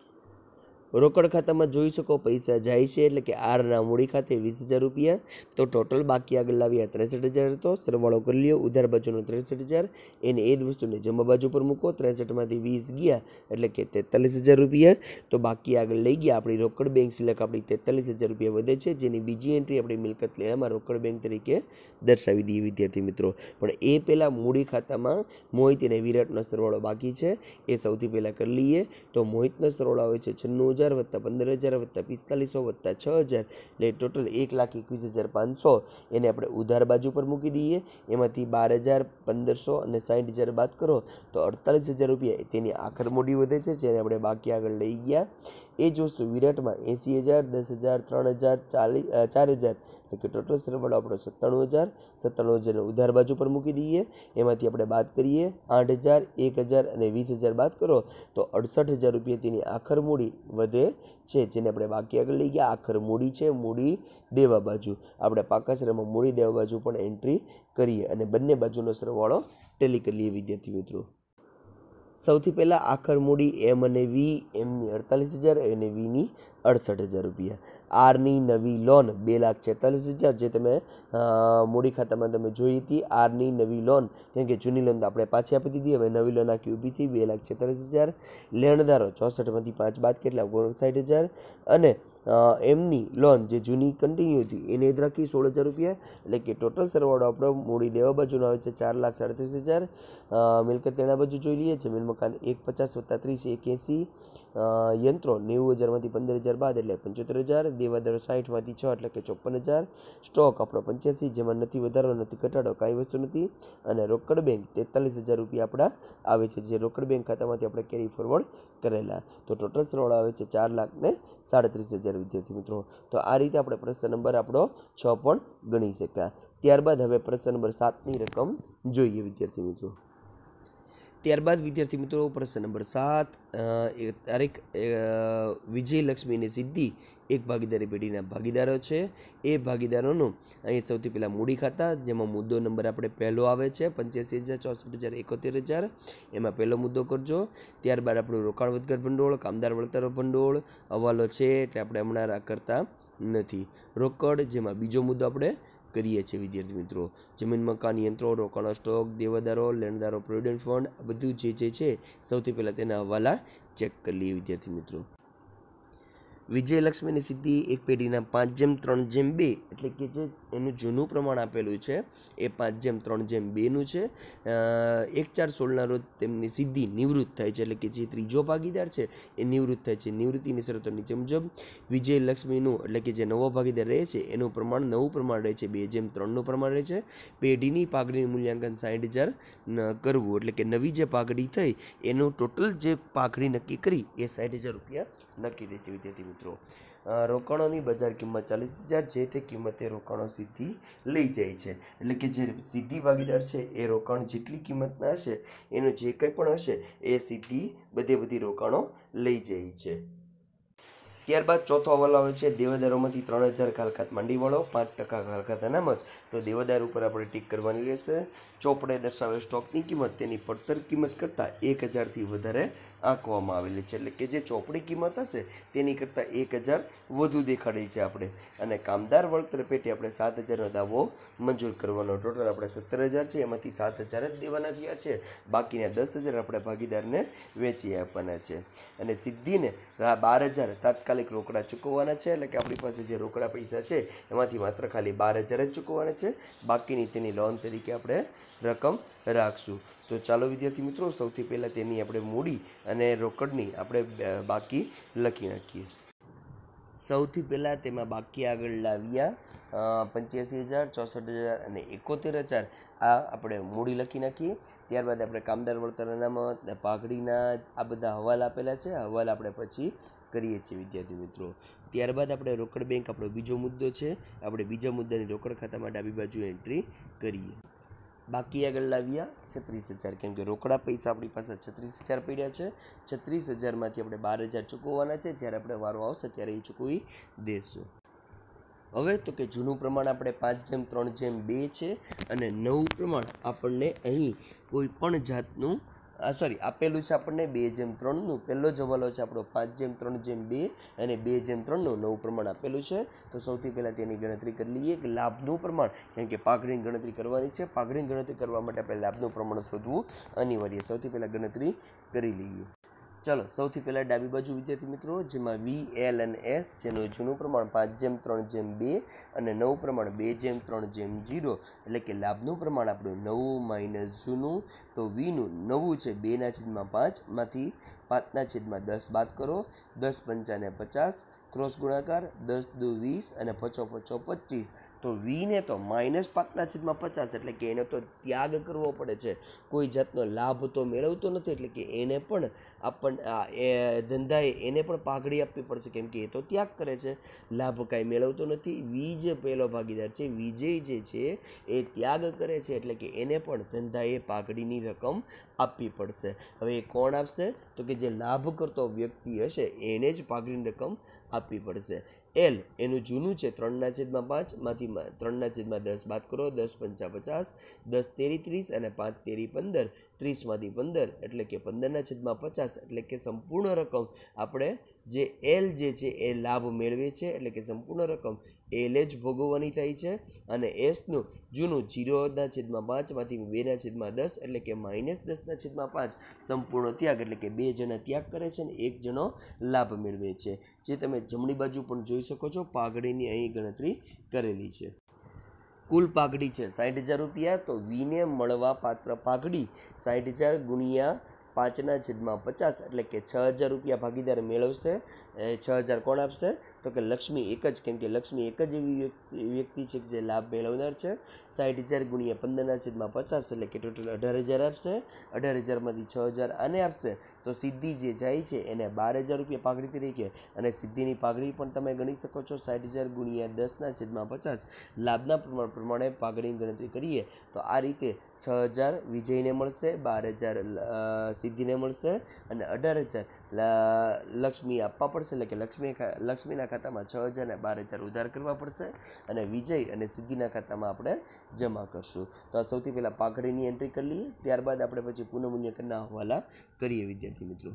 રોકડ ખાતામાં જોઈ શકો પૈસા જાય છે એટલે કે આરના મૂડી ખાતે વીસ હજાર રૂપિયા, તો ટોટલ બાકી આગળ લાવ્યા ત્રેસઠ હજાર હતો, સરવાળો કરી લ્યો ઉધાર બાજુનો ત્રેસઠ હજાર, એને એ જ વસ્તુને જમા બાજુ પર મૂકો, ત્રેસઠમાંથી વીસ ગયા એટલે કે તેતાલીસ હજાર રૂપિયા, તો બાકી આગળ લઈ ગયા આપણી રોકડ બેંક સિલક આપણી તેતાલીસ હજાર રૂપિયા વધે છે, જેની બીજી એન્ટ્રી આપણી મિલકત લેણામાં રોકડ બેંક તરીકે દર્શાવી દઈએ વિદ્યાર્થી મિત્રો। પણ એ પહેલાં મૂડી ખાતામાં મોહિત અને વિરાટનો સરવાળો બાકી છે, એ સૌથી પહેલાં કરી લઈએ। તો મોહિતનો સરવાળો આવે છે છન્નું હજાર વત્તા પંદર હજાર વત્તા પિસ્તાલીસો વત્તા છ હજાર એટલે ટોટલ એક લાખ એકવીસ હજાર પાંચસો, એને આપણે ઉધાર બાજુ પર મૂકી દઈએ। એમાંથી બાર હજાર પંદરસો અને સાઠ હજાર બાદ કરો તો અડતાલીસ હજાર રૂપિયા તેની આખર મૂડી વધે છે, જેને આપણે બાકી આગળ લઈ ગયા। એ જ વસ્તુ વિરાટમાં એંસી હજાર દસ હજાર ત્રણ હજાર ચાલીસ ચાર હજાર એટલે કે ટોટલ સરવાળો આપણો સત્તાણું હજાર સત્તાણું હજારને ઉધાર બાજુ પર મૂકી દઈએ। એમાંથી આપણે બાદ કરીએ આઠ હજાર એક હજાર અને વીસ હજાર બાદ કરો તો અડસઠ હજાર રૂપિયા તેની આખર મૂડી વધે છે, જેને આપણે બાકી આગળ લઈ ગયા। આખર મૂડી છે મૂડી દેવા બાજુ, આપણે પાકાશ્રમમાં મૂડી દેવા બાજુ પણ એન્ટ્રી કરીએ અને બંને બાજુનો સરવાળો ટેલી કરી લઈએ વિદ્યાર્થી મિત્રો। સૌથી પહેલાં આખર મૂડી એમ અને વી, એમની અડતાલીસ હજાર અને વીની અડસઠ હજાર રૂપિયા, આરની નવી લોન બે લાખ છેતાલીસ હજાર, જે તમે મૂડી ખાતામાં તમે જોઈ હતી આરની નવી લોન, કેમ કે જૂની લોન તો આપણે પાછી આપી દીધી, હવે નવી લોન આખી ઊભી થઈ બે લાખ છેતાલીસ હજાર। લેણદારો ચોસઠમાંથી પાંચ બાદ કેટલા ઓગણસાઠ હજાર, અને એમની લોન જે જૂની કન્ટિન્યુ હતી એને જ રાખી સોળ હજાર રૂપિયા, એટલે કે ટોટલ સરવાળો આપણો મૂડી દેવા બાજુનો આવે છે ચાર લાખ સાડત્રીસ હજાર। મિલકત લેણા બાજુ જોઈ લઈએ, જમીન મકાન એક પચાસ વત્તા ત્રીસ એક એંસી, યંત્રો નેવું હજારમાંથી પંદર હજાર બાદ એટલે પંચોતેર હજાર, દેવાદારો સાઠમાંથી છ એટલે કે ચોપન હજાર, સ્ટોક આપણો પંચ્યાસી, જેમાં નથી વધારો નથી ઘટાડો કાંઈ વસ્તુ નથી, અને રોકડ બેંક તેતાલીસ હજાર રૂપિયા આપણા આવે છે, જે રોકડ બેંક ખાતામાંથી આપણે કેરી ફોરવર્ડ કરેલા, તો ટોટલ સરવાળો આવે છે ચાર લાખ ને સાડત્રીસ હજાર વિદ્યાર્થી મિત્રો। તો આ રીતે આપણે પ્રશ્ન નંબર આપણો છ પણ ગણી શક્યા। ત્યારબાદ હવે પ્રશ્ન નંબર સાતની રકમ જોઈએ વિદ્યાર્થી મિત્રો। ત્યારબાદ વિદ્યાર્થી મિત્રો પ્રશ્ન નંબર સાત, તારીખ વિજયલક્ષ્મી અને સિદ્ધિ એક ભાગીદારી પેઢીના ભાગીદારો છે, એ ભાગીદારોનું અહીં સૌથી પહેલાં મૂડી ખાતા, જેમાં મુદ્દો નંબર આપણે પહેલો આવે છે પંચ્યાસી હજાર ચોસઠ હજાર એકોતેર હજાર, એમાં પહેલો મુદ્દો કરજો। ત્યારબાદ આપણું રોકાણ વધઘટ ભંડોળ, કામદાર વળતર ભંડોળ હવાલો છે એટલે આપણે હમણાં કરતા નથી। રોકડ, જેમાં બીજો મુદ્દો આપણે કરીએ છીએ વિદ્યાર્થી મિત્રો। જમીન મકાન યંત્રો રોકાણો સ્ટોક દેવાદારો લેણદારો પ્રોવિડન્ટ ફંડ આ બધું જે જે છે સૌથી પહેલાં તેના હવાલા ચેક કરી લઈએ વિદ્યાર્થી મિત્રો। વિજયલક્ષ્મી અને સિદ્ધિ એક પેઢીના પાંચ જેમ ત્રણ જેમ બે એટલે કે જે એનું જૂનું પ્રમાણ આપેલું છે એ પાંચ જેમ ત્રણ જેમ બેનું છે। એક ચાર સોળના રોજ તેમની સિદ્ધિ નિવૃત્ત થાય છે, એટલે કે જે ત્રીજો ભાગીદાર છે એ નિવૃત્ત થાય છે। નિવૃત્તિની શરતો નીચે મુજબ, વિજયલક્ષ્મીનું એટલે કે જે નવો ભાગીદાર રહે છે એનું પ્રમાણ નવું પ્રમાણ રહે છે બે જેમ ત્રણનું પ્રમાણ રહે છે। પેઢીની પાઘડીનું મૂલ્યાંકન સાઠ હજાર કરવું, એટલે કે નવી જે પાઘડી થઈ એનું ટોટલ જે પાઘડી નક્કી કરી એ સાઠ હજાર રૂપિયા નક્કી થઈ છે વિદ્યાર્થી મિત્રો। રોકાણોની બજાર કિંમત ચાલીસ હજાર, જે તે કિંમતે રોકાણો સિદ્ધિ લઈ જાય છે, એટલે કે જે સિદ્ધિ ભાગીદાર છે એ રોકાણ જેટલી કિંમતના હશે એનું જે કંઈ પણ હશે એ સિદ્ધિ બધે બધી રોકાણો લઈ જાય છે। ત્યારબાદ ચોથો હવાલો આવે છે દેવાદારોમાંથી ત્રણ હજાર ખાલખાત માંડી વાળો, પાંચ ટકા ખાલખાત અનામત, તો દેવાદાર ઉપર આપણે ટીક કરવાની રહેશે. ચોપડે દર્શાવેલ સ્ટોકની કિંમત તેની પડતર કિંમત કરતાં એક હજારથી વધારે આંકવામાં આવેલી છે. એટલે કે જે ચોપડી કિંમત હશે તેની કરતાં એક હજાર વધુ દેખાડી છે આપણે. અને કામદાર વળતર પેટે આપણે સાત હજારનો દાવો મંજૂર કરવાનો. ટોટલ આપણે સત્તર હજાર છે, એમાંથી સાત હજાર જ દેવાના થયા છે. બાકીના દસ હજાર આપણે ભાગીદારને વેચી આપવાના છે. અને સિદ્ધિને બાર હજાર તાત્કાલિક રોકડા ચૂકવવાના છે. એટલે કે આપણી પાસે જે રોકડા પૈસા છે એમાંથી માત્ર ખાલી બાર હજાર જ ચૂકવવાના છે. બાકીની તેની લોન તરીકે આપણે રકમ રાખશું. તો ચાલો વિદ્યાર્થી મિત્રો, સૌથી પહેલાં તેની આપણે મૂડી અને રોકડની આપણે બાકી લખી નાખીએ. સૌથી પહેલાં તેમાં બાકી આગળ લાવ્યા પંચ્યાસી હજાર, ચોસઠ હજાર અને એકોતેર હજાર આ આપણે મૂડી લખી નાખીએ. ત્યારબાદ આપણે કામદાર વળતર અનામત, પાઘડીના આ બધા હવાલ આપેલા છે. હવાલ આપણે પછી કરીએ છીએ વિદ્યાર્થી મિત્રો. ત્યારબાદ આપણે રોકડ બેંક આપણો બીજો મુદ્દો છે. આપણે બીજા મુદ્દાની રોકડ ખાતામાં ડાબી બાજુ એન્ટ્રી કરીએ. બાકી આગળ લાવ્યા છત્રીસ હજાર, કેમ કે રોકડા પૈસા આપણી પાસે છત્રીસ હજાર પડ્યા છે. છત્રીસ હજારમાંથી આપણે બાર હજાર ચૂકવવાના છે. જ્યારે આપણે વારો આવશે ત્યારે એ ચૂકવી દેશું. હવે તો કે જૂનું પ્રમાણ આપણે પાંચ જેમ ત્રણ જેમ બે છે અને નવું પ્રમાણ આપણને અહીં કોઈ પણ જાતનું આ સોરી આપેલું છે આપણને બે જેમ ત્રણનું. પહેલો જ હવાલો છે આપણો પાંચ જેમ ત્રણ જેમ બે અને બે જેમ ત્રણનું નવું પ્રમાણ આપેલું છે. તો સૌથી પહેલાં તેની ગણતરી કરી લઈએ કે લાભનું પ્રમાણ, કેમ કે પાઘડીની ગણતરી કરવાની છે. પાઘડીની ગણતરી કરવા માટે આપણે લાભનું પ્રમાણ શોધવું અનિવાર્ય. સૌથી પહેલાં ગણતરી કરી લઈએ. ચાલો સૌથી પહેલાં ડાબી બાજુ વિદ્યાર્થી મિત્રો, જેમાં વી એલ અને એસ જેનું જૂનું પ્રમાણ પાંચ જેમ ત્રણ જેમ બે અને નવું પ્રમાણ બે જેમ ત્રણ જેમ જીરો. એટલે કે લાભનું પ્રમાણ આપણું નવું માઇનસ જૂનું. તો વીનું નવું છે બેના છેદમાં પાંચમાંથી પાંચના છેદમાં દસ બાદ કરો. દસ પંચાને પચાસ, ક્રોસ ગુણાકાર, દસ દુ વીસ અને પચો પચો પચીસ. તો વીને તો માઇનસ પાંચના છેદમાં પચાસ, એટલે કે એને તો ત્યાગ કરવો પડે છે. કોઈ જાતનો લાભ તો મેળવતો નથી. એટલે કે એને પણ આપણ એ ધંધાએ એને પણ પાઘડી આપવી પડશે, કેમ કે એ તો ત્યાગ કરે છે, લાભ કાંઈ મેળવતો નથી. વી જે પહેલો ભાગીદાર છે, વિજય જે છે એ ત્યાગ કરે છે, એટલે કે એને પણ ધંધાએ પાઘડીની રકમ આપવી પડશે. હવે એ કોણ આપશે? તો કે જે લાભ કરતો વ્યક્તિ હશે એને જ પાઘડીની રકમ આપવી પડશે. એલ એનું જૂનું છે ત્રણના છેદમાં પાંચમાંથી ત્રણના છેદમાં દસ બાદ કરો. દસ પંચા પચાસ, દસ તેરી ત્રીસ અને પાંચ તેરી પંદર. ત્રીસમાંથી પંદર એટલે કે પંદરના છેદમાં પચાસ. એટલે કે સંપૂર્ણ રકમ આપણે જે એલ જે છે એ લાભ મેળવે છે. એટલે કે સંપૂર્ણ રકમ એલે જ ભોગવવાની થાય છે. અને એસનું જૂનું જીરોના છેદમાં પાંચમાંથી બેના છેદમાં દસ એટલે કે માઇનસ દસના છેદમાં પાંચ સંપૂર્ણ ત્યાગ. એટલે કે બે જણા ત્યાગ કરે છે અને એક જણો લાભ મેળવે છે. જે તમે જમણી બાજુ પણ જોઈ શકો છો, પાઘડીની અહીં ગણતરી કરેલી છે. કુલ પાઘડી છે સાઠ હજાર રૂપિયા. તો વીને મળવા પાત્ર પાઘડી સાઠ હજાર ગુણ્યા પાંચના છેદમાં પચાસ એટલે કે છ હજાર રૂપિયા ભાગીદાર મેળવશે. છ હજાર કોણ આપશે? તો કે લક્ષ્મી એક જ, કેમ કે લક્ષ્મી એક જ એવી વ્યક્તિ છે જે લાભ મેળવનાર છે. સાઠ હજાર ગુણ્યા પંદરના છેદમાં પચાસ એટલે કે ટોટલ અઢાર હજાર આપશે. અઢાર હજારમાંથી છ હજાર આને આપશે તો સિદ્ધિ જે જાય છે એને બાર હજાર રૂપિયા પાઘડી તરીકે, અને સિદ્ધિની પાઘડી પણ તમે ગણી શકો છો સાઠ હજાર ગુણ્યા દસના છેદમાં પચાસ. લાભના પ્રમાણ પ્રમાણે પાઘડીની ગણતરી કરીએ તો આ રીતે છ હજાર વિજયને મળશે, બાર હજાર સિદ્ધિને મળશે અને અઢાર હજાર લક્ષ્મી આપવા પડશે. એટલે કે લક્ષ્મી લક્ષ્મીના ખાતામાં છ હજાર અને બાર હજાર ઉધાર કરવા પડશે અને વિજય અને સિદ્ધિના ખાતામાં આપણે જમા કરશું. તો આ સૌથી પહેલાં પાઘડીની એન્ટ્રી કરી લઈએ. ત્યારબાદ આપણે પછી પુનઃમૂલ્યાંકનના હવાલા કરીએ વિદ્યાર્થી મિત્રો.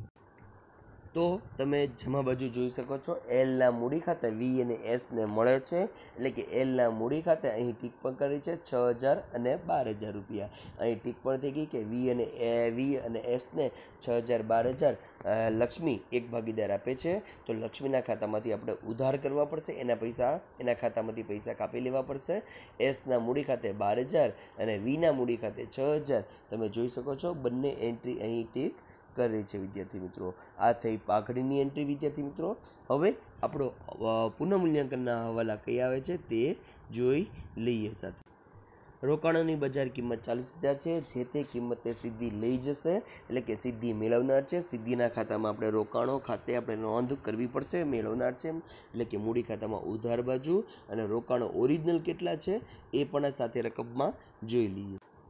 તો તમે જમા બાજુ જોઈ શકો છો, એલના મૂડી ખાતે વી અને એસને મળે છે. એટલે કે એલના મૂડી ખાતે અહીં ટીક પણ કરી છે છ હજાર અને બાર હજાર રૂપિયા. અહીં ટીક પણ થઈ ગઈ કે વી અને એ વી અને એસને છ હજાર બાર હજાર લક્ષ્મી એક ભાગીદાર આપે છે. તો લક્ષ્મીના ખાતામાંથી આપણે ઉધાર કરવા પડશે, એના પૈસા એના ખાતામાંથી પૈસા કાપી લેવા પડશે. એસના મૂડી ખાતે બાર હજાર અને વીના મૂડી ખાતે છ હજાર તમે જોઈ શકો છો. બંને એન્ટ્રી અહીં ટીક કરે છે વિદ્યાર્થી મિત્રો. આ થઈ પાઘડીની એન્ટ્રી વિદ્યાર્થી મિત્રો. હવે આપણો પુનઃમૂલ્યાંકનના હવાલા કઈ આવે છે તે જોઈ લઈએ સાથે. રોકાણોની બજાર કિંમત ચાલીસ હજાર છે. જે તે કિંમતે સિદ્ધિ લઈ જશે, એટલે કે સિદ્ધિ મેળવનાર છે. સિદ્ધિના ખાતામાં આપણે રોકાણો ખાતે આપણે નોંધ કરવી પડશે, મેળવનાર છે એટલે કે મૂડી ખાતામાં ઉધાર બાજુ, અને રોકાણો ઓરિજિનલ કેટલા છે એ પણ સાથે રકમમાં જોઈ લઈએ.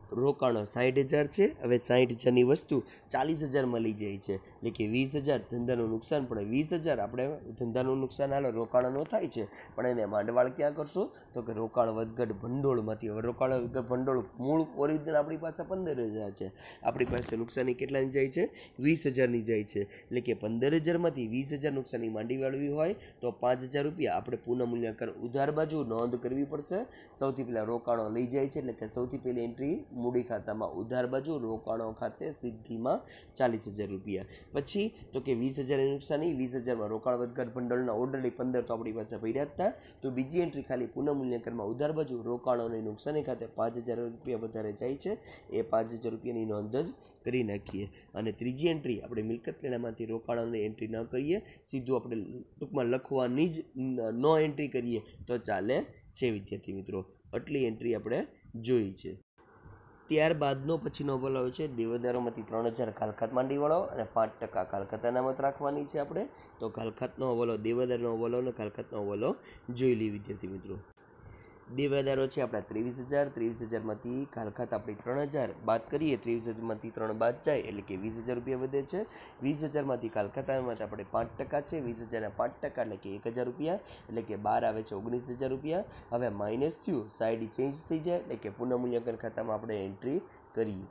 રોકાણો સાઠ હજાર છે, હવે સાઠ હજારની વસ્તુ ચાલીસ હજારમાં લઈ જાય છે, એટલે કે વીસ હજાર ધંધાનું નુકસાન પડે. વીસ હજાર આપણે ધંધાનું નુકસાન હાલો રોકાણોનું થાય છે, પણ એને માંડવાળ ક્યાં કરશું? તો કે રોકાણ વધઘટ ભંડોળમાંથી. હવે રોકાણ વધઘટ ભંડોળ મૂળ ઓરિજિનલ આપણી પાસે પંદર હજાર છે, આપણી પાસે નુકસાની કેટલાની જાય છે? વીસ હજારની જાય છે, એટલે કે પંદર હજારમાંથી વીસ હજાર નુકસાની માંડી વાળવી હોય તો પાંચ હજાર રૂપિયા આપણે પુનઃમૂલ્યાંકન ઉધાર બાજુ નોંધ કરવી પડશે. સૌથી પહેલાં રોકાણો લઈ જાય છે, એટલે કે સૌથી પહેલી એન્ટ્રી મૂડી ખાતામાં ઉધાર બાજુ રોકાણો ખાતે સિદ્ધિમાં ચાલીસ હજાર રૂપિયા. પછી તો કે વીસ હજારની નુકસાની, વીસ હજારમાં રોકાણ વધઘટ ભંડોળના ઓર્ડરલી પંદર તો આપણી પાસે પડ્યા જ હતા. તો બીજી એન્ટ્રી ખાલી પુનઃમૂલ્યાંકનમાં ઉધાર બાજુ રોકાણોની નુકસાની ખાતે પાંચ હજાર રૂપિયા વધારે જાય છે, એ પાંચ હજાર રૂપિયાની નોંધ જ કરી નાખીએ. અને ત્રીજી એન્ટ્રી આપણે મિલકત લેણામાંથી રોકાણોની એન્ટ્રી ન કરીએ, સીધું આપણે ટૂંકમાં લખવાની જ નો એન્ટ્રી કરીએ તો ચાલે છે વિદ્યાર્થી મિત્રો. આટલી એન્ટ્રી આપણે જોઈ છે. ત્યારબાદનો પછીનો હવાલો છે દેવદારોમાંથી ત્રણ હજાર કાલખાત માંડીવાળો અને પાંચ ટકા કાલખાત અનામત રાખવાની છે આપણે. તો કાલખાતનો હવાલો, દેવદારનો હવાલો અને કાલખાતનો હવાલો જોઈ લઈએ વિદ્યાર્થી મિત્રો. દેવાદારો છે આપણા ત્રેવીસ હજાર, ત્રેવીસ હજારમાંથી કાલખાત આપણી ત્રણ હજાર બાદ કરીએ, ત્રેવીસ હજારમાંથી ત્રણ બાદ જાય એટલે કે વીસ હજાર રૂપિયા વધે છે. વીસ હજારમાંથી કાલખાત અનામત આપણે પાંચ ટકા છે, વીસ હજારના પાંચ ટકા એટલે કે એક હજાર રૂપિયા, એટલે કે બાર આવે છે ઓગણીસ હજાર રૂપિયા. હવે માઇનસ થયું, સાઈડ ચેન્જ થઈ જાય એટલે કે પુનઃમૂલ્યાંકન ખાતામાં આપણે એન્ટ્રી કરીએ.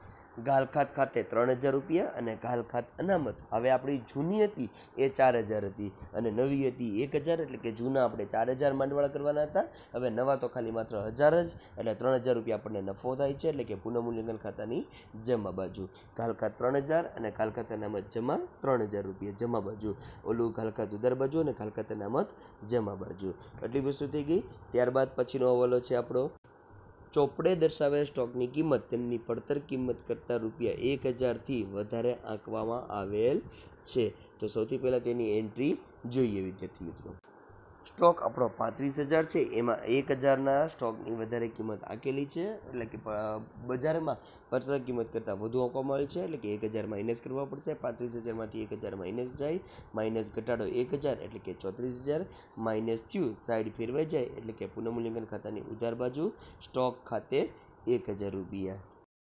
ગાલખાત ખાતે ત્રણ હજાર રૂપિયા અને ગાલખાત અનામત હવે આપણી જૂની હતી એ ચાર હજાર હતી અને નવી હતી એક હજાર, એટલે કે જૂના આપણે ચાર હજાર માંડવાળા કરવાના હતા, હવે નવા તો ખાલી માત્ર હજાર જ, એટલે ત્રણ હજાર રૂપિયા આપણને નફો થાય છે, એટલે કે પુનઃમૂલ્યાંકન ખાતાની જમા બાજુ. ગાલખાત ત્રણ હજાર અને ગાલખાત અનામત જમા ત્રણ હજાર રૂપિયા જમા બાજુ, ઓલું ગાલખાત ઉધાર બાજુ અને ગાલખાત અનામત જમા બાજુ. એટલી વસ્તુ થઈ ગઈ. ત્યારબાદ પછીનો હવાલો છે આપણો ચોપડે દર્શાવેલ સ્ટોકની કિંમત તેમની પડતર કિંમત કરતાં રૂપિયા એક હજારથી વધારે આંકવામાં આવેલ છે. તો સૌથી પહેલાં તેની એન્ટ્રી જોઈએ વિદ્યાર્થી મિત્રો. સ્ટોક આપણો પાંત્રીસ હજાર છે, એમાં એક હજારના સ્ટોકની વધારે કિંમત આંકેલી છે, એટલે કે બજારમાં પડતર કિંમત કરતાં વધુ આંકવામાં આવેલ છે, એટલે કે એક હજાર માઇનસ કરવા પડશે. પાંત્રીસ હજારમાંથી એક હજાર માઇનસ જાય, માઇનસ ઘટાડો એક હજાર એટલે કે ચોત્રીસ હજાર, માઇનસ થયું સાઈડ ફેરવાઈ જાય એટલે કે પુનઃમૂલ્યાંકન ખાતાની ઉધાર બાજુ સ્ટોક ખાતે એક હજાર રૂપિયા.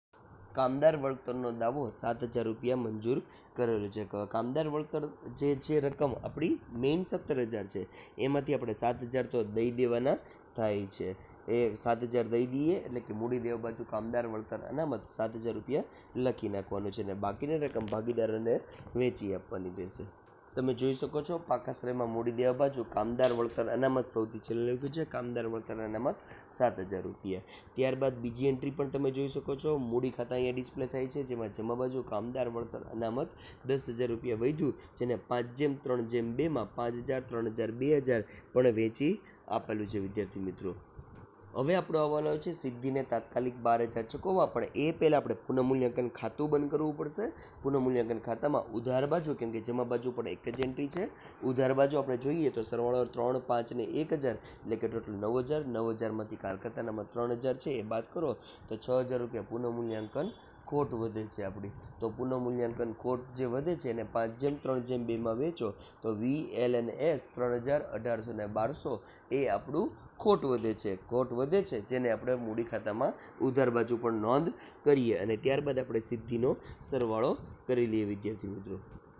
કામદાર વળતરનો દાવો સાત હજાર રૂપિયા મંજૂર કરેલો છે. કામદાર વળતર જે છે રકમ આપણી મેઇન સત્તર હજાર છે, એમાંથી આપણે સાત હજાર તો દઈ દેવાના થાય છે. એ સાત હજાર દઈ દઈએ એટલે કે મૂડી દેવા બાજુ કામદાર વળતર અનામત સાત હજાર રૂપિયા લખી નાખવાનું છે અને બાકીની રકમ ભાગીદારોને વેચી આપવાની રહેશે. તમે જોઈ શકો છો પાકા શ્રેયમાં મૂડી દેવા બાજુ કામદાર વળતર અનામત સૌથી છેલ્લે લખ્યું છે, કામદાર વળતર અનામત સાત હજાર રૂપિયા. ત્યારબાદ બીજી એન્ટ્રી પણ તમે જોઈ શકો છો, મૂડી ખાતા અહીંયા ડિસ્પ્લે થાય છે, જેમાં જમા બાજુ કામદાર વળતર અનામત દસ હજાર રૂપિયા વધ્યું, જેને પાંચ જેમ ત્રણ જેમ બેમાં પાંચ હજાર ત્રણ હજાર બે હજાર પણ વેચી આપેલું છે વિદ્યાર્થી મિત્રો. હવે આપણો હવાલો છે સિદ્ધિને તાત્કાલિક બાર હજાર ચૂકવવા, પણ એ પહેલાં આપણે પુનઃમૂલ્યાંકન ખાતું બંધ કરવું પડશે. પુનઃમૂલ્યાંકન ખાતામાં ઉધાર બાજુ, કેમ કે જમા બાજુ પણ એક જ એન્ટ્રી છે, ઉધાર બાજુ આપણે જોઈએ તો સરવાળો ત્રણ પાંચ ને એક હજાર એટલે કે ટોટલ નવ હજાર. નવ હજારમાંથી કાલખાતાનામાં ત્રણ હજાર છે એ બાદ કરો તો છ હજાર રૂપિયા પુનઃમૂલ્યાંકન ખોટ વધે છે આપણી. તો પુનઃમૂલ્યાંકન ખોટ જે વધે છે એને પાંચ જેમ ત્રણ જેમ બેમાં વેચો તો વી એલ એન એસ ત્રણ હજાર અઢારસો ને બારસો એ આપણું ખોટ વધે છે. ખોટ વધે છે જેને આપણે મૂડી ખાતામાં ઉધાર બાજુ પણ નોંધ કરીએ અને ત્યારબાદ આપણે સિદ્ધિનો સરવાળો કરી લઈએ વિદ્યાર્થી મિત્રો.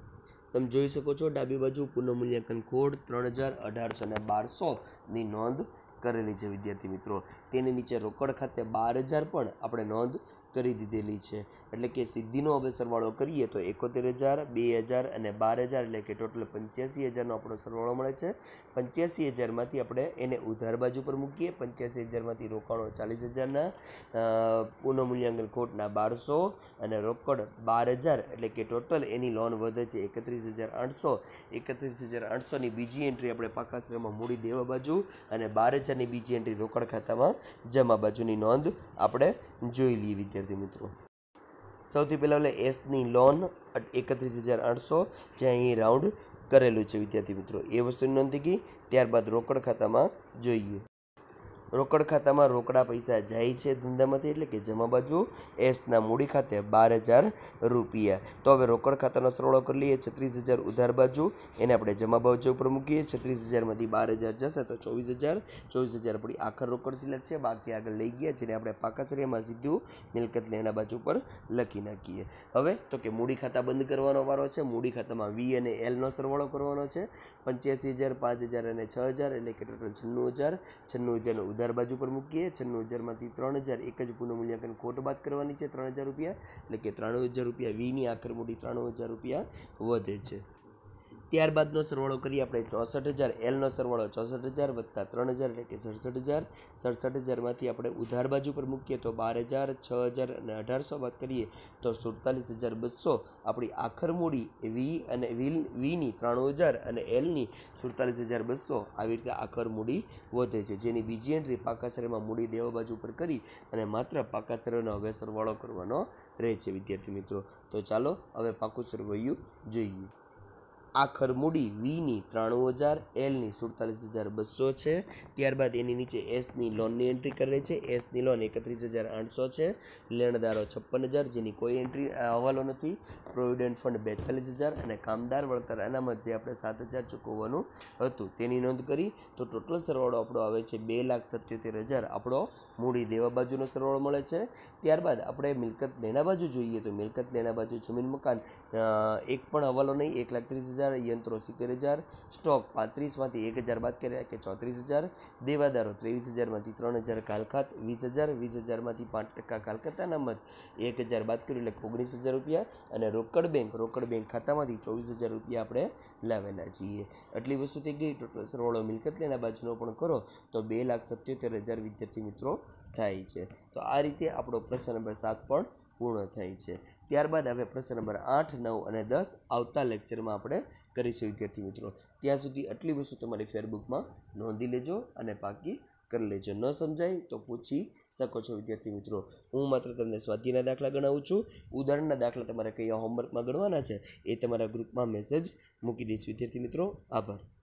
તમે જોઈ શકો છો ડાબી બાજુ પુનઃમૂલ્યાંકન ખોટ ત્રણ હજાર અઢારસો ને બારસોની નોંધ કરેલી છે વિદ્યાર્થી મિત્રો. તેની નીચે રોકડ ખાતે બાર હજાર પણ આપણે નોંધ કરી દીધેલી છે, એટલે કે સિદ્ધિનો હવે સરવાળો કરીએ તો એકોતેર હજાર બે હજાર અને બાર હજાર એટલે કે ટોટલ પંચ્યાસી હજારનો આપણો સરવાળો મળે છે. પંચ્યાસી હજારમાંથી આપણે એને ઉધાર બાજુ પર મૂકીએ, પંચ્યાસી હજારમાંથી રોકાણો ચાલીસ હજારના, પુનઃમૂલ્યાંકન ખોટના બારસો અને રોકડ બાર હજાર એટલે કે ટોટલ એની લોન વધે છે એકત્રીસ હજાર આઠસો. એકત્રીસ હજાર આઠસોની બીજી એન્ટ્રી આપણે પાકા શ્રેયમાં મૂડી દેવા બાજુ અને બાર હજારની બીજી એન્ટ્રી રોકડ ખાતામાં જમા બાજુની નોંધ આપણે જોઈ લઈએ વિદ્યાર્થી મિત્રો. સૌથી પહેલાં એટલે એસની લોન એકત્રીસ હજાર આઠસો જે અહીં રાઉન્ડ કરેલું છે વિદ્યાર્થી મિત્રો, એ વસ્તુની નોંધ થઈ ગઈ. ત્યારબાદ રોકડ ખાતામાં જોઈએ રોકડ ખાતામાં રોકડા પૈસા જાય છે ધંધામાંથી એટલે કે જમા બાજુ એસના મૂડી ખાતે બાર હજાર રૂપિયા. તો હવે રોકડ ખાતાનો સરવાળો કરી લઈએ. છત્રીસ હજાર ઉધાર બાજુ એને આપણે જમા બાજુ ઉપર મૂકીએ. છત્રીસ હજારમાંથી બાર હજાર જશે તો ચોવીસ હજાર ચોવીસ હજાર આપણી આખર રોકડ સિલક છે. બાકી આગળ લઈ ગયા જેને આપણે પાકા સરિયામાં સીધું મિલકત લેણા બાજુ પર લખી નાખીએ. હવે તો કે મૂડી ખાતા બંધ કરવાનો વારો છે. મૂડી ખાતામાં વી અને એલનો સરવાળો કરવાનો છે. પંચ્યાસી હજાર પાંચ હજાર અને છ હજાર એટલે કે ટોટલ છન્નું હજાર છન્નું હજારનો ઉધાર બાજુ પર મૂકીએ. છન્નું હજારમાંથી ત્રણ હજાર એક જ પુનઃમૂલ્યાંકન ખોટ બાદ કરવાની છે ત્રણ હજાર રૂપિયા એટલે કે ત્રાણું હજાર રૂપિયા વીની આખર મૂડી ત્રાણું હજાર રૂપિયા વધે છે. ત્યારબાદનો સરવાળો કરીએ આપણે ચોસઠ હજાર એલનો સરવાળો ચોસઠ હજાર વત્તા ત્રણ હજાર એટલે કે સડસઠ હજાર સડસઠ હજારમાંથી આપણે ઉધાર બાજુ પર મૂકીએ તો બાર હજાર છ હજાર અને અઢારસો બાદ કરીએ તો સુડતાલીસ હજાર બસો આપણી આખર મૂડી વી અને વીલ વીની ત્રાણું હજાર અને એલની સુડતાલીસ હજાર બસો આવી રીતે આખર મૂડી વધે છે. જેની બીજી એન્ટ્રી પાકા સરેમાં મૂડી દેવા બાજુ પર કરી અને માત્ર પાકા સરેનો હવે સરવાળો કરવાનો રહે છે વિદ્યાર્થી મિત્રો. તો ચાલો હવે પાકું સરવૈયું જોઈએ. આખર મૂડી વીની ત્રાણું હજાર એલની સુડતાલીસ હજાર બસો છે. ત્યારબાદ એની નીચે એસની લોનની એન્ટ્રી કરે છે. એસની લોન એકત્રીસ હજાર આઠસો છે. લેણદારો છપ્પન હજાર જેની કોઈ એન્ટ્રી હવાલો નથી. પ્રોવિડન્ટ ફંડ બેતાલીસ હજાર અને કામદાર વળતર અનામત જે આપણે સાત હજાર ચૂકવવાનું હતું તેની નોંધ કરી તો ટોટલ સરવાળો આપણો આવે છે બે લાખ સત્યોતેર હજાર આપણો મૂડી દેવા બાજુનો સરવાળો મળે છે. ત્યારબાદ આપણે મિલકત લેણા બાજુ જોઈએ તો મિલકત લેણા બાજુ જમીન મકાન એક પણ હવાલો નહીં એક લાખ ત્રીસ હજાર યંત્રો સિત્તેર હજાર સ્ટોક પાંત્રીસમાંથી એક હજાર બાદ કર્યા કે ચોત્રીસ હજાર દેવાદારો ત્રેવીસ હજારમાંથી ત્રણ હજાર કાલખાત વીસ હજાર વીસ હજારમાંથી પાંચ ટકા કાલખાત અનામત એક હજાર બાદ કર્યું એટલે ઓગણીસ હજાર રૂપિયા અને રોકડ બેંક રોકડ બેંક ખાતામાંથી ચોવીસ હજાર રૂપિયા આપણે લાવેલા છીએ. આટલી વસ્તુ થઈ ગઈ. ટોટલ સરવાળો મિલકત લેણા બાજુનો પણ કરો તો બે લાખ સત્યોતેર હજાર વિદ્યાર્થી મિત્રો થાય છે. તો આ રીતે આપણો પ્રશ્ન નંબર સાત પણ પૂર્ણ થાય છે. ત્યારબાદ હવે પ્રશ્ન નંબર આઠ નવ અને દસ આવતા લેક્ચરમાં આપણે કરીશું વિદ્યાર્થી મિત્રો. ત્યાં સુધી આટલી વસ્તુ તમારી ફેરબુકમાં નોંધી લેજો અને પાકી કરી લેજો. ન સમજાય તો પૂછી શકો છો વિદ્યાર્થી મિત્રો. હું માત્ર તમને સ્વાધ્યાયના દાખલા ગણાવું છું. ઉદાહરણના દાખલા તમારે કયા હોમવર્કમાં ગણવાના છે એ તમારા ગ્રુપમાં મેસેજ મૂકી દઈશ વિદ્યાર્થી મિત્રો. આભાર.